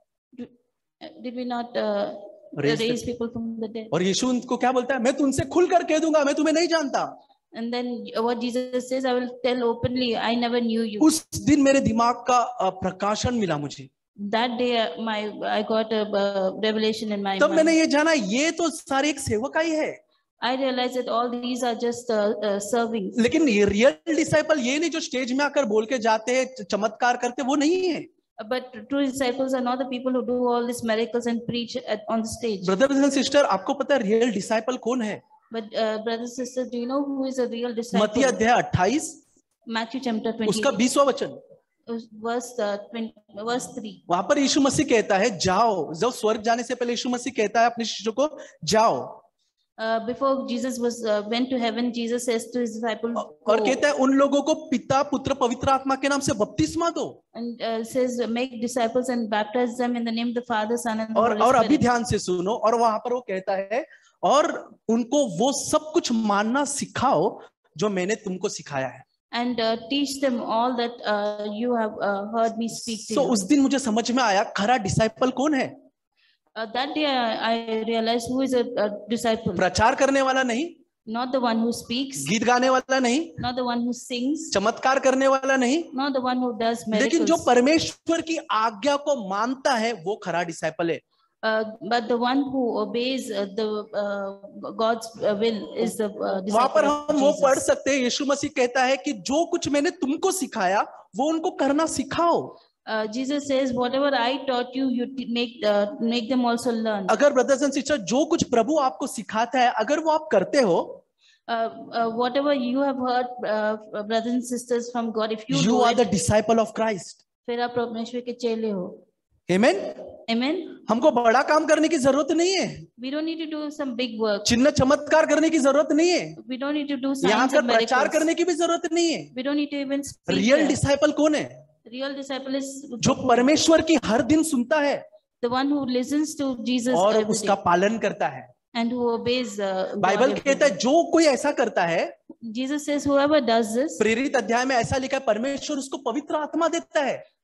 Speaker 2: Did we not uh,
Speaker 8: Raise the-
Speaker 2: raise people from the dead?
Speaker 8: और यीशु उनको क्या बोलता है, मैं तुमसे खुलकर कह दूंगा, मैं तुम्हें नहीं जानता।
Speaker 2: And then what Jesus says, I will tell openly, I never knew you.
Speaker 8: उस दिन मेरे दिमाग का अ, प्रकाशन मिला मुझे,
Speaker 2: That day, uh, my I got a uh, revelation in my
Speaker 8: तब मैंने
Speaker 2: mind.
Speaker 8: ये जाना ये तो सारे एक सेवकाई है,
Speaker 2: I realized that all these are just uh, uh, serving.
Speaker 8: लेकिन ये रियल डिसाइपल ये नहीं जो स्टेज में आकर बोल के जाते हैं, च- चमत्कार करते, वो नहीं है।
Speaker 2: But true disciples are not the people who do all these miracles and preach at, on the stage.
Speaker 8: Brothers and sister, आपको पता है रियल डिसाइपल कौन है?
Speaker 2: But uh, brothers and sisters, do you know who is a real
Speaker 8: मत्ती
Speaker 2: disciple?
Speaker 8: अध्याय अट्ठाईस
Speaker 2: Matthew chapter
Speaker 8: उसका
Speaker 2: twenty,
Speaker 8: बीसवां वचन,
Speaker 2: verse uh, twenty, verse three.
Speaker 8: वहां पर यीशु मसीह कहता है जाओ, जब स्वर्ग जाने से पहले यीशु मसीह कहता है अपने शिष्यों को जाओ,
Speaker 2: Uh, before Jesus was uh, went to heaven, Jesus says to his disciples,
Speaker 8: और
Speaker 2: "Go,"
Speaker 8: कहता है उन लोगों को पिता पुत्र पवित्र आत्मा के नाम से बपतिस्मा दो।
Speaker 2: and uh, says, make disciples and baptize them in the name of the Father, Son, and the
Speaker 8: और
Speaker 2: Holy
Speaker 8: और अभी
Speaker 2: Spirit.
Speaker 8: ध्यान से सुनो, और वहां पर वो कहता है और उनको वो सब कुछ मानना सिखाओ जो मैंने तुमको सिखाया है।
Speaker 2: And uh, teach them all that uh, you have uh, heard me speak to
Speaker 8: तो
Speaker 2: you.
Speaker 8: उस दिन मुझे समझ में आया खरा डिसाइपल कौन है?
Speaker 2: Uh, that day I, I realized who is a, a disciple.
Speaker 8: प्रचार करने वाला नहीं,
Speaker 2: Not the one who speaks,
Speaker 8: गीत गाने वाला नहीं,
Speaker 2: not the one who sings,
Speaker 8: चमत्कार करने वाला नहीं,
Speaker 2: not the one who does
Speaker 8: लेकिन जो
Speaker 2: miracles,
Speaker 8: परमेश्वर की आज्ञा को मानता है वो खरा डिसाइपल है।
Speaker 2: uh, but the one who obeys uh, the uh, God's uh, will is the uh,
Speaker 8: वहां पर
Speaker 2: disciple
Speaker 8: हम
Speaker 2: of
Speaker 8: वो पढ़
Speaker 2: Jesus.
Speaker 8: सकते हैं, यीशु मसीह कहता है कि जो कुछ मैंने तुमको सिखाया वो उनको करना सिखाओ।
Speaker 2: Uh, Jesus says, whatever I taught you, you t- make uh, make them also learn.
Speaker 8: अगर ब्रदर्स एंड सिस्टर जो कुछ प्रभु आपको सिखाता है अगर वो आप करते हो,
Speaker 2: Uh, uh, whatever you have heard, uh, brothers and sisters from God, if you
Speaker 8: you
Speaker 2: do
Speaker 8: are
Speaker 2: it,
Speaker 8: the disciple of Christ.
Speaker 2: फिर आप परमेश्वर के चेले हो.
Speaker 8: Amen?
Speaker 2: Amen.
Speaker 8: हमको बड़ा काम करने की जरूरत नहीं है,
Speaker 2: We don't need to do some big work.
Speaker 8: चिन्ह चमत्कार करने की जरूरत नहीं है,
Speaker 2: We don't need to do
Speaker 8: यहाँ
Speaker 2: signs
Speaker 8: कर
Speaker 2: and
Speaker 8: प्रचार
Speaker 2: miracles.
Speaker 8: करने की भी जरूरत नहीं है।
Speaker 2: We don't need to even speak.
Speaker 8: Real
Speaker 2: here.
Speaker 8: Disciple कौन है?
Speaker 2: Real disciple is
Speaker 8: जो परमेश्वर की हर दिन सुनता है
Speaker 2: the one who listens to Jesus
Speaker 8: और
Speaker 2: every
Speaker 8: उसका
Speaker 2: day
Speaker 8: पालन करता है।
Speaker 2: and who obeys. Uh, God
Speaker 8: Bible
Speaker 2: every
Speaker 8: कहता है
Speaker 2: day.
Speaker 8: जो कोई ऐसा करता है,
Speaker 2: Jesus says, whoever does this,
Speaker 8: प्रेरित अध्याय में ऐसा लिखा है, परमेश्वर उसको पवित्र आत्मा देता है।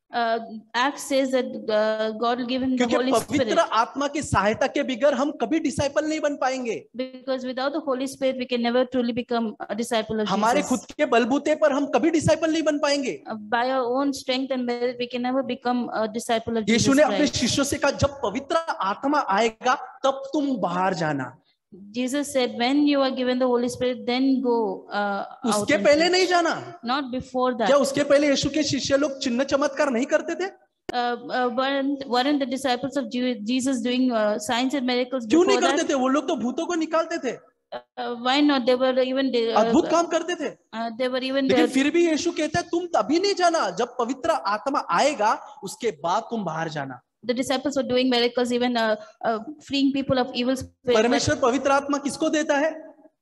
Speaker 2: Uh, Acts says that uh, God will give him the
Speaker 8: क्योंकि
Speaker 2: Holy
Speaker 8: पवित्र
Speaker 2: Spirit.
Speaker 8: आत्मा की सहायता के बगैर हम कभी डिसाइपल नहीं बन पाएंगे।
Speaker 2: Because without the Holy Spirit, we can never truly become a disciple of
Speaker 8: हमारे
Speaker 2: Jesus.
Speaker 8: खुद के बलबूते पर हम कभी डिसाइपल नहीं बन पाएंगे।
Speaker 2: Uh, By our own strength and merit, we can never become a disciple of
Speaker 8: Yeshu
Speaker 2: Jesus
Speaker 8: ने अपने
Speaker 2: Christ.
Speaker 8: शिष्यों से कहा, जब पवित्र आत्मा आएगा तब तुम बाहर जाना।
Speaker 2: Jesus said, when you are given the Holy Spirit, then go uh, out
Speaker 8: उसके
Speaker 2: and
Speaker 8: पहले
Speaker 2: preach.
Speaker 8: नहीं जाना।
Speaker 2: Not before
Speaker 8: क्या
Speaker 2: that.
Speaker 8: उसके पहले यीशु के शिष्य लोग चिन्ह चमत्कार नहीं करते थे?
Speaker 2: Uh, uh, weren't, weren't the disciples of Jew- Jesus doing uh, signs and miracles
Speaker 8: क्यों नहीं
Speaker 2: before
Speaker 8: करते
Speaker 2: that?
Speaker 8: थे? वो लोग तो भूतों को निकालते थे,
Speaker 2: Uh, why not? They were even uh,
Speaker 8: अद्भुत काम करते थे।
Speaker 2: uh, they were even
Speaker 8: लेकिन
Speaker 2: there.
Speaker 8: फिर भी यीशु कहता है तुम तभी नहीं जाना जब पवित्र आत्मा आएगा, उसके बाद तुम बाहर जाना।
Speaker 2: The disciples were doing miracles, even uh, uh, freeing people of evil spirits.
Speaker 8: परमेश्वर पवित्र आत्मा किसको देता है?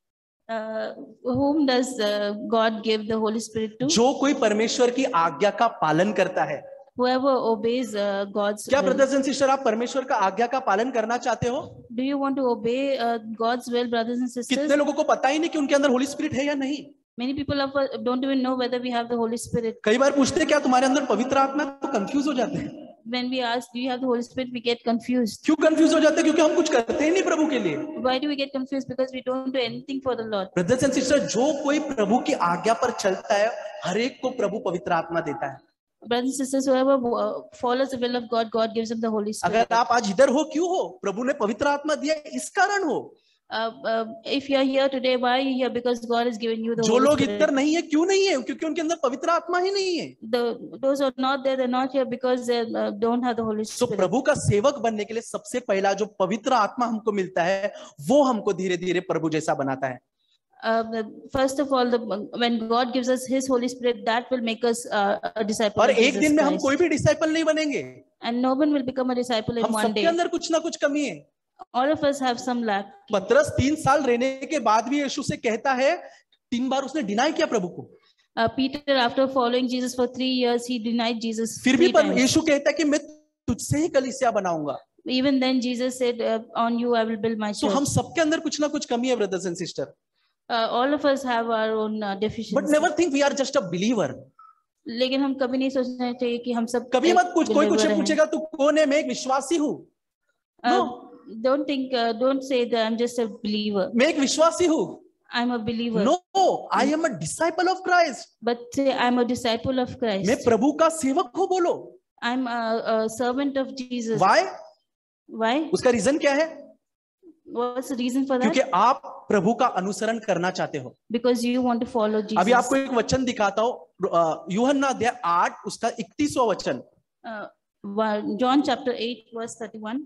Speaker 2: Uh, whom does uh, God give the Holy Spirit to?
Speaker 8: जो कोई परमेश्वर की आज्ञा का पालन करता है।
Speaker 2: Whoever obeys uh, God's
Speaker 8: क्या
Speaker 2: will.
Speaker 8: ब्रदर्स एंड सिस्टर, आप परमेश्वर का आज्ञा का पालन करना चाहते हो?
Speaker 2: Do you want to obey uh, God's will, brothers and sisters?
Speaker 8: कितने लोगों को पता ही नहीं कि उनके अंदर होली स्पिरिट है या नहीं।
Speaker 2: Many people of, us don't even know whether we have the Holy Spirit.
Speaker 8: कई बार पूछते हैं क्या तुम्हारे अंदर पवित्र आत्मा है, तो कंफ्यूज हो जाते हैं।
Speaker 2: When we ask, do you have the Holy Spirit, we get confused.
Speaker 8: क्यों कंफ्यूज हो जाते हैं? क्योंकि हम कुछ करते ही नहीं प्रभु के लिए।
Speaker 2: Why do we get confused? Because we don't do anything for the Lord.
Speaker 8: Brothers and sister, जो कोई प्रभु की आज्ञा पर चलता है, हर एक को प्रभु पवित्र आत्मा देता है।
Speaker 2: Brothers and sisters, whoever uh, follows the will of God, God gives him the Holy Spirit.
Speaker 8: अगर आप आज इधर हो, क्यों हो? प्रभु ने पवित्र आत्मा दिया, इस कारण हो।
Speaker 2: Uh, uh, if you are here today, why are you here? Because God has given you the
Speaker 8: जो
Speaker 2: Holy
Speaker 8: लोग
Speaker 2: Spirit.
Speaker 8: इधर नहीं है, क्यों नहीं है? क्योंकि उनके अंदर पवित्र आत्मा ही नहीं है।
Speaker 2: The those who are not there, they're not here because they uh, don't have the Holy
Speaker 8: तो
Speaker 2: Spirit.
Speaker 8: प्रभु का सेवक बनने के लिए सबसे पहला जो पवित्र आत्मा हमको मिलता है, वो हमको धीरे धीरे प्रभु जैसा बनाता है।
Speaker 2: Uh, the- first of all, the, when God gives us His Holy Spirit, that will make us uh, a disciple
Speaker 8: और
Speaker 2: of
Speaker 8: एक
Speaker 2: Jesus
Speaker 8: दिन में हम
Speaker 2: Christ.
Speaker 8: कोई भी डिसाइपल नहीं बनेंगे।
Speaker 2: And no one will become a disciple in
Speaker 8: हम
Speaker 2: one
Speaker 8: सबके
Speaker 2: day.
Speaker 8: अंदर कुछ ना कुछ कमी है।
Speaker 2: All of us have some lack.
Speaker 8: पतरस तीन साल रहने के बाद भी यीशु से कहता है, तीन बार उसने डिनाई किया प्रभु को।
Speaker 2: Uh, Peter, after following Jesus for three years, he denied Jesus
Speaker 8: फिर भी
Speaker 2: three
Speaker 8: पर
Speaker 2: times.
Speaker 8: यीशु कहता है कि मैं तुझसे ही कलीसिया बनाऊंगा।
Speaker 2: Even then, Jesus said, uh, "On you I will build my
Speaker 8: तो
Speaker 2: church."
Speaker 8: हम सबके अंदर कुछ ना कुछ कमी है brothers and sister.
Speaker 2: Uh, all of us have our own uh,
Speaker 8: बट
Speaker 2: deficiencies.
Speaker 8: Never think we are just a believer.
Speaker 2: लेकिन हम कभी नहीं सोचना चाहिए कि हम सब
Speaker 8: कभी
Speaker 2: एक
Speaker 8: मत पूछ, कोई
Speaker 2: believer
Speaker 8: कुछ
Speaker 2: हैं.
Speaker 8: पूछेगा तू कौन है, मैं एक विश्वासी हूँ।
Speaker 2: Uh,
Speaker 8: No.
Speaker 2: Don't think, uh, don't say that I'm just a believer.
Speaker 8: मैं एक विश्वासी हूँ।
Speaker 2: I'm a believer.
Speaker 8: No, I am a disciple of Christ.
Speaker 2: But say I'm a disciple of Christ.
Speaker 8: मैं प्रभु का सेवक हूँ, बोलो।
Speaker 2: I'm a, a servant of Jesus.
Speaker 8: Why?
Speaker 2: Why?
Speaker 8: उसका रीजन क्या है?
Speaker 2: What's the reason for that?
Speaker 8: क्योंकि आप प्रभु का अनुसरण करना चाहते हो।
Speaker 2: Because you want to follow Jesus.
Speaker 8: अभी आपको एक वचन दिखाता हूँ, यूहन्ना अध्याय आठ उसका इकतीसवां वचन।
Speaker 2: Uh, one- John chapter eight verse thirty-one.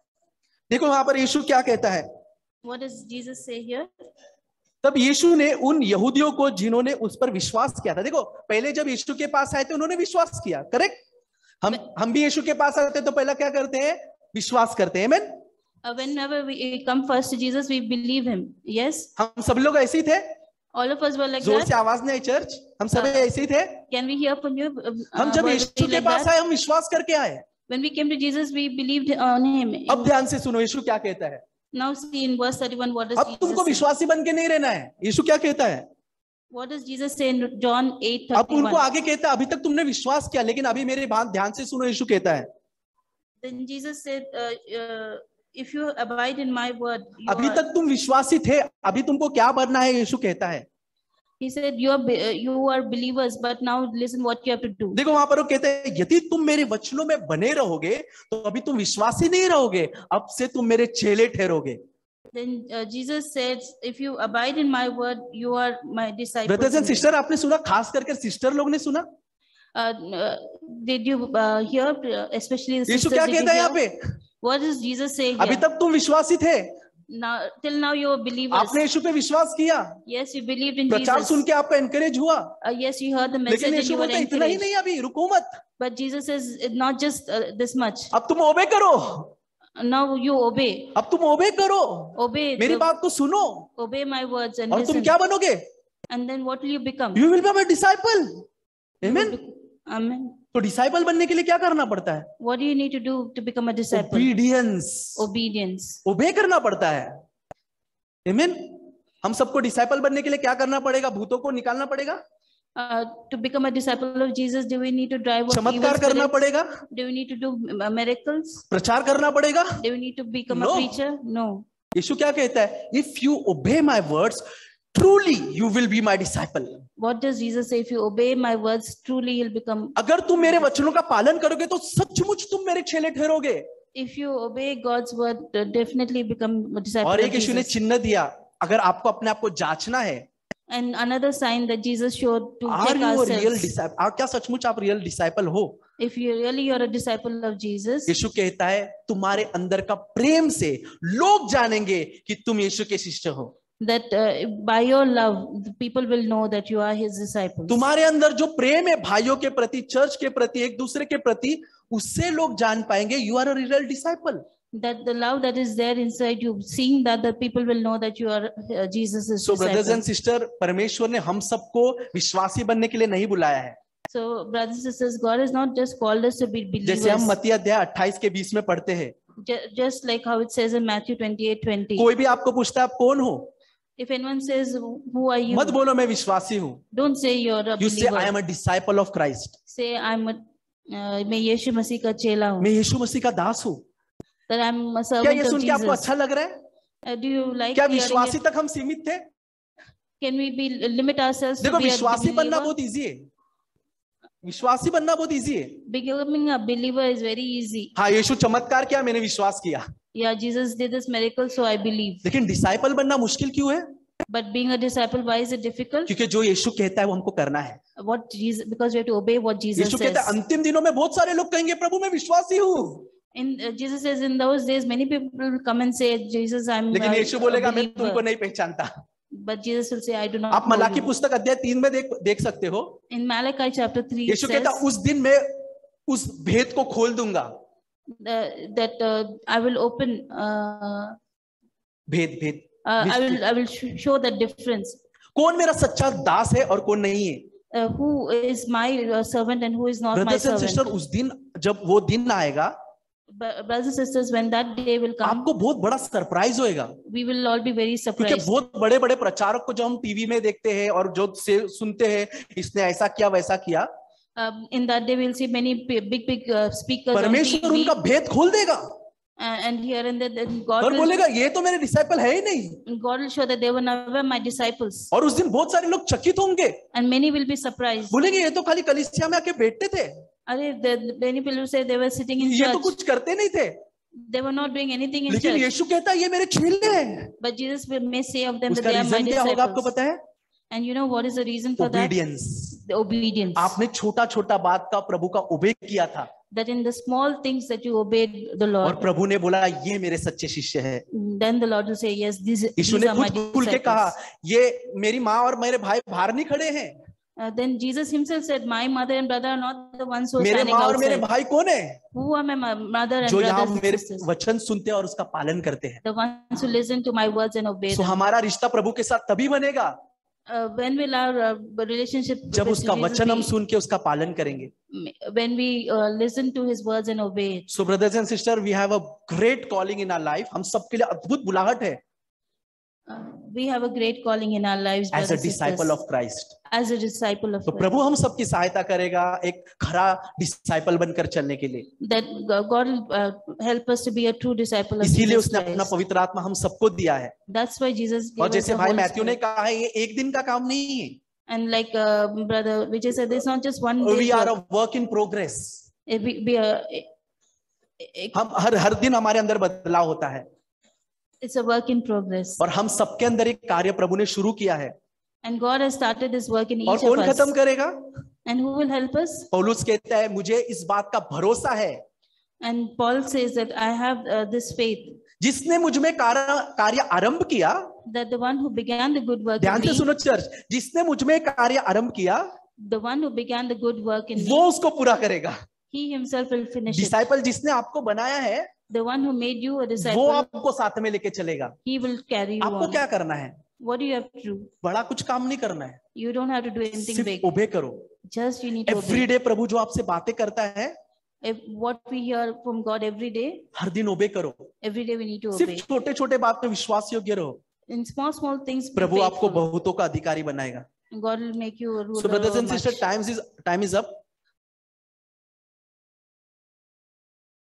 Speaker 8: देखो वहां पर यीशु क्या कहता है।
Speaker 2: What does Jesus say here?
Speaker 8: तब यीशु ने उन यहूदियों को जिन्होंने उस पर विश्वास किया था, देखो पहले जब यीशु के पास आए थे उन्होंने विश्वास किया, करेक्ट? हम हम भी यीशु के पास आते तो पहला क्या करते हैं? विश्वास करते हैं, आमेन?
Speaker 2: Uh, whenever we come first to Jesus, we believe him. Yes?
Speaker 8: हम सब लोग ऐसे ही थे?
Speaker 2: All of us were like
Speaker 8: जोर
Speaker 2: that.
Speaker 8: से आवाज नहीं आई चर्च, हम सब
Speaker 2: हाँ।
Speaker 8: ऐसे ही थे?
Speaker 2: Can we hear from you? Uh,
Speaker 8: हम
Speaker 2: uh,
Speaker 8: जब
Speaker 2: were
Speaker 8: यीशु
Speaker 2: we
Speaker 8: के
Speaker 2: like
Speaker 8: पास
Speaker 2: that?
Speaker 8: आए हम विश्वास करके आए।
Speaker 2: When we came to Jesus, we believed on him.
Speaker 8: अब ध्यान से सुनो यीशु क्या कहता है।
Speaker 2: Now see in verse thirty-one, what does
Speaker 8: अब
Speaker 2: Jesus
Speaker 8: तुमको
Speaker 2: say?
Speaker 8: विश्वासी बन के नहीं रहना है। यीशु क्या कहता है?
Speaker 2: What does Jesus say in John eight
Speaker 8: अब उनको
Speaker 2: thirty-one?
Speaker 8: आगे कहता है, अभी तक तुमने विश्वास किया, लेकिन अभी मेरे बात ध्यान से सुनो, यीशु कहता है
Speaker 2: Then Jesus said, uh, uh, if you abide in my word, you
Speaker 8: अभी
Speaker 2: are,
Speaker 8: तक तुम विश्वासी थे, अभी तुमको क्या बनना है? यीशु कहता है।
Speaker 2: he said, you are, be- uh, you are believers, but now listen what you have to do.
Speaker 8: देखो वहां पर वो कहते हैं, यदि तुम मेरे वचनों में बने रहोगे तो अभी तुम विश्वासी नहीं रहोगे, अब से तुम मेरे चेले ठहरोगे।
Speaker 2: Then uh, Jesus said, if you abide in my word, you are my disciples.
Speaker 8: Brothers and sister, आपने सुना, खास करके सिस्टर लोग ने सुना,
Speaker 2: Uh, uh, did you uh, hear, uh, especially the
Speaker 8: Yeshu
Speaker 2: sisters,
Speaker 8: क्या
Speaker 2: did you
Speaker 8: कहता है यहाँ
Speaker 2: hear?
Speaker 8: पे?
Speaker 2: What does Jesus say
Speaker 8: अभी
Speaker 2: here?
Speaker 8: तक तुम विश्वासी थे,
Speaker 2: Now, till now you are believers.
Speaker 8: आपने यीशु पे विश्वास किया,
Speaker 2: Yes, you believed in
Speaker 8: प्रचार
Speaker 2: Jesus.
Speaker 8: सुन के आपका एनकरेज हुआ,
Speaker 2: Uh, yes, you heard the message
Speaker 8: लेकिन
Speaker 2: and
Speaker 8: यीशु
Speaker 2: you were
Speaker 8: बोलता है इतना ही
Speaker 2: encouraged.
Speaker 8: नहीं, अभी रुको मत,
Speaker 2: But Jesus says, "It's not just uh, this much.
Speaker 8: अब तुम ओबे करो,
Speaker 2: Now you obey.
Speaker 8: अब तुम ओबे करो,
Speaker 2: Obey.
Speaker 8: मेरी
Speaker 2: the-
Speaker 8: बात को सुनो,
Speaker 2: Obey my words and
Speaker 8: और तुम
Speaker 2: listen.
Speaker 8: क्या बनोगे?
Speaker 2: And then what will you become?
Speaker 8: You will be my disciple,
Speaker 2: You will
Speaker 8: amen?
Speaker 2: be- Amen.
Speaker 8: तो डिसाइपल बनने के लिए क्या करना पड़ता है?
Speaker 2: What do you need to do to become a disciple?
Speaker 8: Obedience,
Speaker 2: Obedience.
Speaker 8: Obey करना पड़ता है, आमेन? हम सबको डिसाइपल बनने के लिए क्या करना पड़ेगा? भूतों को निकालना पड़ेगा,
Speaker 2: Uh, to become a disciple of Jesus, do we need to drive off evil
Speaker 8: चमत्कार करना
Speaker 2: spirits?
Speaker 8: पड़ेगा?
Speaker 2: Do we need to do uh, miracles?
Speaker 8: प्रचार करना पड़ेगा?
Speaker 2: Do we need to become
Speaker 8: No.
Speaker 2: a preacher? No.
Speaker 8: यीशु क्या कहता है? If you obey my words, truly you will be my disciple.
Speaker 2: What does Jesus say? If you obey my words, truly you'll become.
Speaker 8: अगर तुम मेरे वचनों का पालन करोगे तो सचमुच तुम मेरे चेले ठहरोगे.
Speaker 2: If you obey God's word, uh, definitely become a disciple
Speaker 8: और
Speaker 2: of
Speaker 8: एक यीशु ने
Speaker 2: Jesus.
Speaker 8: चिन्ह दिया, अगर आपको अपने आप को जांचना है,
Speaker 2: And another sign that Jesus showed to
Speaker 8: are
Speaker 2: check
Speaker 8: you a real
Speaker 2: ourselves.
Speaker 8: disciple? आप क्या सचमुच आप रियल डिसाइपल हो?
Speaker 2: If you really you're a disciple of Jesus,
Speaker 8: Yeshu कहता है तुम्हारे अंदर का प्रेम से लोग जानेंगे कि तुम यीशु के शिष्य हो.
Speaker 2: that uh, by your love, the people will know that you are His disciples.
Speaker 8: तुम्हारे अंदर जो प्रेम है भाइयों के प्रति, चर्च के प्रति, एक दूसरे के प्रति, उससे लोग जान पाएंगे you are a real disciple.
Speaker 2: That the love that is there inside you, seeing that the people will know that you are uh, Jesus'
Speaker 8: so brothers and
Speaker 2: disciples.
Speaker 8: Sister, परमेश्वर ने हम सबको विश्वासी बनने के लिए नहीं बुलाया है.
Speaker 2: So, brothers and sisters, God has not just called us to be
Speaker 8: जैसे हम
Speaker 2: believers,
Speaker 8: मत्ती अध्याय अट्ठाईस के बीस में पढ़ते हैं.
Speaker 2: ju- just like how it says in Matthew twenty-eight twenty.
Speaker 8: कोई भी आपको पूछता है आप कौन हो,
Speaker 2: If anyone says, "Who are you?"
Speaker 8: मत बोलो मैं विश्वासी हूँ.
Speaker 2: Don't say you're a
Speaker 8: you say I
Speaker 2: believer.
Speaker 8: Am a disciple of Christ.
Speaker 2: Say, "I'm a uh, मैं यीशु मसीह का चेला हूँ."
Speaker 8: मैं यीशु मसीह का दास हूँ.
Speaker 2: That I'm a
Speaker 8: क्या
Speaker 2: servant
Speaker 8: ये
Speaker 2: of
Speaker 8: सुन के आपको
Speaker 2: Jesus.
Speaker 8: अच्छा लग रहा है?
Speaker 2: Uh, do you like
Speaker 8: क्या
Speaker 2: hearing
Speaker 8: विश्वासी
Speaker 2: it?
Speaker 8: तक हम सीमित थे?
Speaker 2: Can we be limit ourselves to
Speaker 8: देखो
Speaker 2: be a
Speaker 8: विश्वासी बनना
Speaker 2: believer?
Speaker 8: बहुत इजी है. विश्वासी बनना बहुत इजी है.
Speaker 2: Becoming a believer is very easy.
Speaker 8: हाँ, यीशु चमत्कार किया, मैंने विश्वास किया.
Speaker 2: Yeah, Jesus did this miracle, so I believe.
Speaker 8: लेकिन डिसाइपल बनना मुश्किल क्यों है?
Speaker 2: But being a disciple, why is it difficult?
Speaker 8: क्योंकि जो यीशु कहता है वो हमको करना है.
Speaker 2: What Jesus? Because we have to obey what Jesus
Speaker 8: Yeshu कहता है
Speaker 2: says.
Speaker 8: अंतिम दिनों में बहुत सारे लोग कहेंगे प्रभु मैं विश्वासी हूँ.
Speaker 2: In uh, Jesus says, in those days, many people will come and say, Jesus, I'm
Speaker 8: लेकिन
Speaker 2: a,
Speaker 8: यीशु
Speaker 2: a
Speaker 8: बोलेगा मैं तुमको
Speaker 2: believer.
Speaker 8: नहीं पहचानता.
Speaker 2: But Jesus will say, I do not
Speaker 8: आप
Speaker 2: know
Speaker 8: मलाकी
Speaker 2: you.
Speaker 8: पुस्तक अध्याय तीन में देख देख सकते हो.
Speaker 2: In Malachi chapter three, it
Speaker 8: Yeshu
Speaker 2: says
Speaker 8: कहता उस दिन मैं उस भेद को खोल दूंगा.
Speaker 2: uh, that uh, I will open, uh,
Speaker 8: भेद भेद
Speaker 2: uh, I will, I will sh- show the difference.
Speaker 8: कौन मेरा सच्चा दास है और कौन नहीं है.
Speaker 2: Uh, who is my uh, servant and who is not my
Speaker 8: brothers and
Speaker 2: servant.
Speaker 8: Sister, उस दिन जब वो दिन आएगा
Speaker 2: But brothers and sisters, when that day will come,
Speaker 8: आपको बहुत बड़ा सरप्राइज होएगा.
Speaker 2: we will all be very
Speaker 8: क्योंकि
Speaker 2: surprised.
Speaker 8: बहुत बड़े बड़े प्रचारक को जो हम टीवी में देखते हैं और जो से सुनते हैं इसने ऐसा किया वैसा किया,
Speaker 2: Um, in that day, we'll see many p- big, big uh, speakers on
Speaker 8: परमेश्वर
Speaker 2: T V,
Speaker 8: उनका भेद खोल देगा
Speaker 2: uh, and here and there, then God
Speaker 8: और
Speaker 2: will,
Speaker 8: बोलेगा ये तो मेरे डिसाइपल है ही नहीं.
Speaker 2: God will show that they were never my disciples,
Speaker 8: और उस दिन बहुत सारे लोग चकित होंगे,
Speaker 2: and many will be surprised.
Speaker 8: बोलेंगे ये तो खाली कलीसिया में आके बैठते थे,
Speaker 2: Arey, the, many people will say they were sitting in
Speaker 8: ये तो
Speaker 2: church,
Speaker 8: कुछ करते नहीं थे.
Speaker 2: they were not doing anything in
Speaker 8: लेकिन
Speaker 2: church.
Speaker 8: यीशु कहता है ये मेरे चेले हैं.
Speaker 2: But Jesus will, may say of them that
Speaker 8: उसका
Speaker 2: they are my
Speaker 8: रीजन क्या होगा आपको
Speaker 2: disciples.
Speaker 8: पता है?
Speaker 2: And you know what is the reason for that?
Speaker 8: Obedience.
Speaker 2: The obedience.
Speaker 8: आपने छोटा छोटा बात का प्रभु का ओबे किया था
Speaker 2: That in the small things that you obeyed the
Speaker 8: और
Speaker 2: Lord,
Speaker 8: प्रभु ने बोला ये मेरे सच्चे शिष्य है.
Speaker 2: then the Lord will say, yes, these, these
Speaker 8: यीशु ने
Speaker 2: are my
Speaker 8: खुद खुल के कहा
Speaker 2: disciples.
Speaker 8: ये मेरी माँ और मेरे भाई बाहर नहीं खड़े हैं.
Speaker 2: Uh, then Jesus himself said, my mother and brother are not the ones who are
Speaker 8: मेरे
Speaker 2: standing
Speaker 8: माँ और मेरे
Speaker 2: outside.
Speaker 8: भाई कौन है?
Speaker 2: Who are my mo- mother and
Speaker 8: जो यहाँ
Speaker 2: brothers and
Speaker 8: मेरे
Speaker 2: sisters?
Speaker 8: वचन सुनते हैं और उसका पालन करते हैं.
Speaker 2: The ones who listen to my words and obey
Speaker 8: so
Speaker 2: them.
Speaker 8: हमारा रिश्ता प्रभु के साथ तभी बनेगा
Speaker 2: Uh, when will our uh, relationship
Speaker 8: जब
Speaker 2: with
Speaker 8: उसका
Speaker 2: Jesus
Speaker 8: वचन हम
Speaker 2: be?
Speaker 8: सुन के उसका पालन करेंगे.
Speaker 2: When we uh, listen to his words and obey it.
Speaker 8: So brothers and sister, we have a great calling in our life. हम सबके लिए अद्भुत बुलाहट है
Speaker 2: Uh, we have a great calling in our lives,
Speaker 8: as a
Speaker 2: brothers and
Speaker 8: disciple
Speaker 2: sisters,
Speaker 8: of Christ.
Speaker 2: as a disciple of
Speaker 8: तो
Speaker 2: Christ.
Speaker 8: प्रभु हम सबकी सहायता करेगा एक खरा डिसाइपल बनकर चलने के लिए.
Speaker 2: That God will uh, help us to be a true disciple of
Speaker 8: इसीलिए
Speaker 2: Jesus
Speaker 8: उसने अपना
Speaker 2: Christ.
Speaker 8: पवित्र आत्मा हम सबको दिया है.
Speaker 2: That's why Jesus gave
Speaker 8: और
Speaker 2: us
Speaker 8: जैसे
Speaker 2: the
Speaker 8: भाई
Speaker 2: Holy
Speaker 8: मैथ्यू ने
Speaker 2: Spirit.
Speaker 8: कहा है ये एक दिन का काम नहीं है.
Speaker 2: And like uh, brother Vijay said, it's not just one day.
Speaker 8: We are a work in progress.
Speaker 2: It be, be a, it-
Speaker 8: हम हर हर दिन हमारे अंदर बदलाव होता है
Speaker 2: it's a work in progress.
Speaker 8: और हम सबके अंदर एक कार्य प्रभु ने शुरू किया है.
Speaker 2: And God has started this work in
Speaker 8: और
Speaker 2: each of
Speaker 8: कौन
Speaker 2: us.
Speaker 8: खत्म करेगा?
Speaker 2: And who will help us?
Speaker 8: पौलुस कहता है मुझे इस बात का भरोसा है
Speaker 2: And Paul says that I have uh, this faith
Speaker 8: जिसने मुझ में कार्य कार्य आरंभ किया.
Speaker 2: that the one who began the good work in
Speaker 8: ध्यान से
Speaker 2: me,
Speaker 8: सुनो चर्च, जिसने मुझ में कार्य आरंभ किया
Speaker 2: the one who began the good work in
Speaker 8: वो
Speaker 2: me,
Speaker 8: उसको पूरा करेगा.
Speaker 2: he himself will finish it.
Speaker 8: Disciple जिसने आपको बनाया है
Speaker 2: The one who made you a
Speaker 8: वो
Speaker 2: disciple,
Speaker 8: आपको साथ में लेके चलेगा.
Speaker 2: he will carry you
Speaker 8: आपको
Speaker 2: on.
Speaker 8: क्या करना है?
Speaker 2: What do you have to do?
Speaker 8: बड़ा कुछ काम नहीं करना है,
Speaker 2: You don't have to do anything
Speaker 8: सिर्फ
Speaker 2: big.
Speaker 8: ओबे करो.
Speaker 2: Just you need to
Speaker 8: every
Speaker 2: obey.
Speaker 8: Day प्रभु जो आपसे बातें करता है
Speaker 2: If what we hear from God every day,
Speaker 8: हर दिन ओबे करो.
Speaker 2: every day we need to
Speaker 8: सिर्फ
Speaker 2: obey.
Speaker 8: छोटे छोटे बात में विश्वास योग्य रहो.
Speaker 2: In small, small things, be
Speaker 8: प्रभु आपको
Speaker 2: faithful.
Speaker 8: बहुतों का अधिकारी बनाएगा.
Speaker 2: God will make you a ruler.
Speaker 8: So brothers and
Speaker 2: over
Speaker 8: sisters,
Speaker 2: much.
Speaker 8: time is time is up.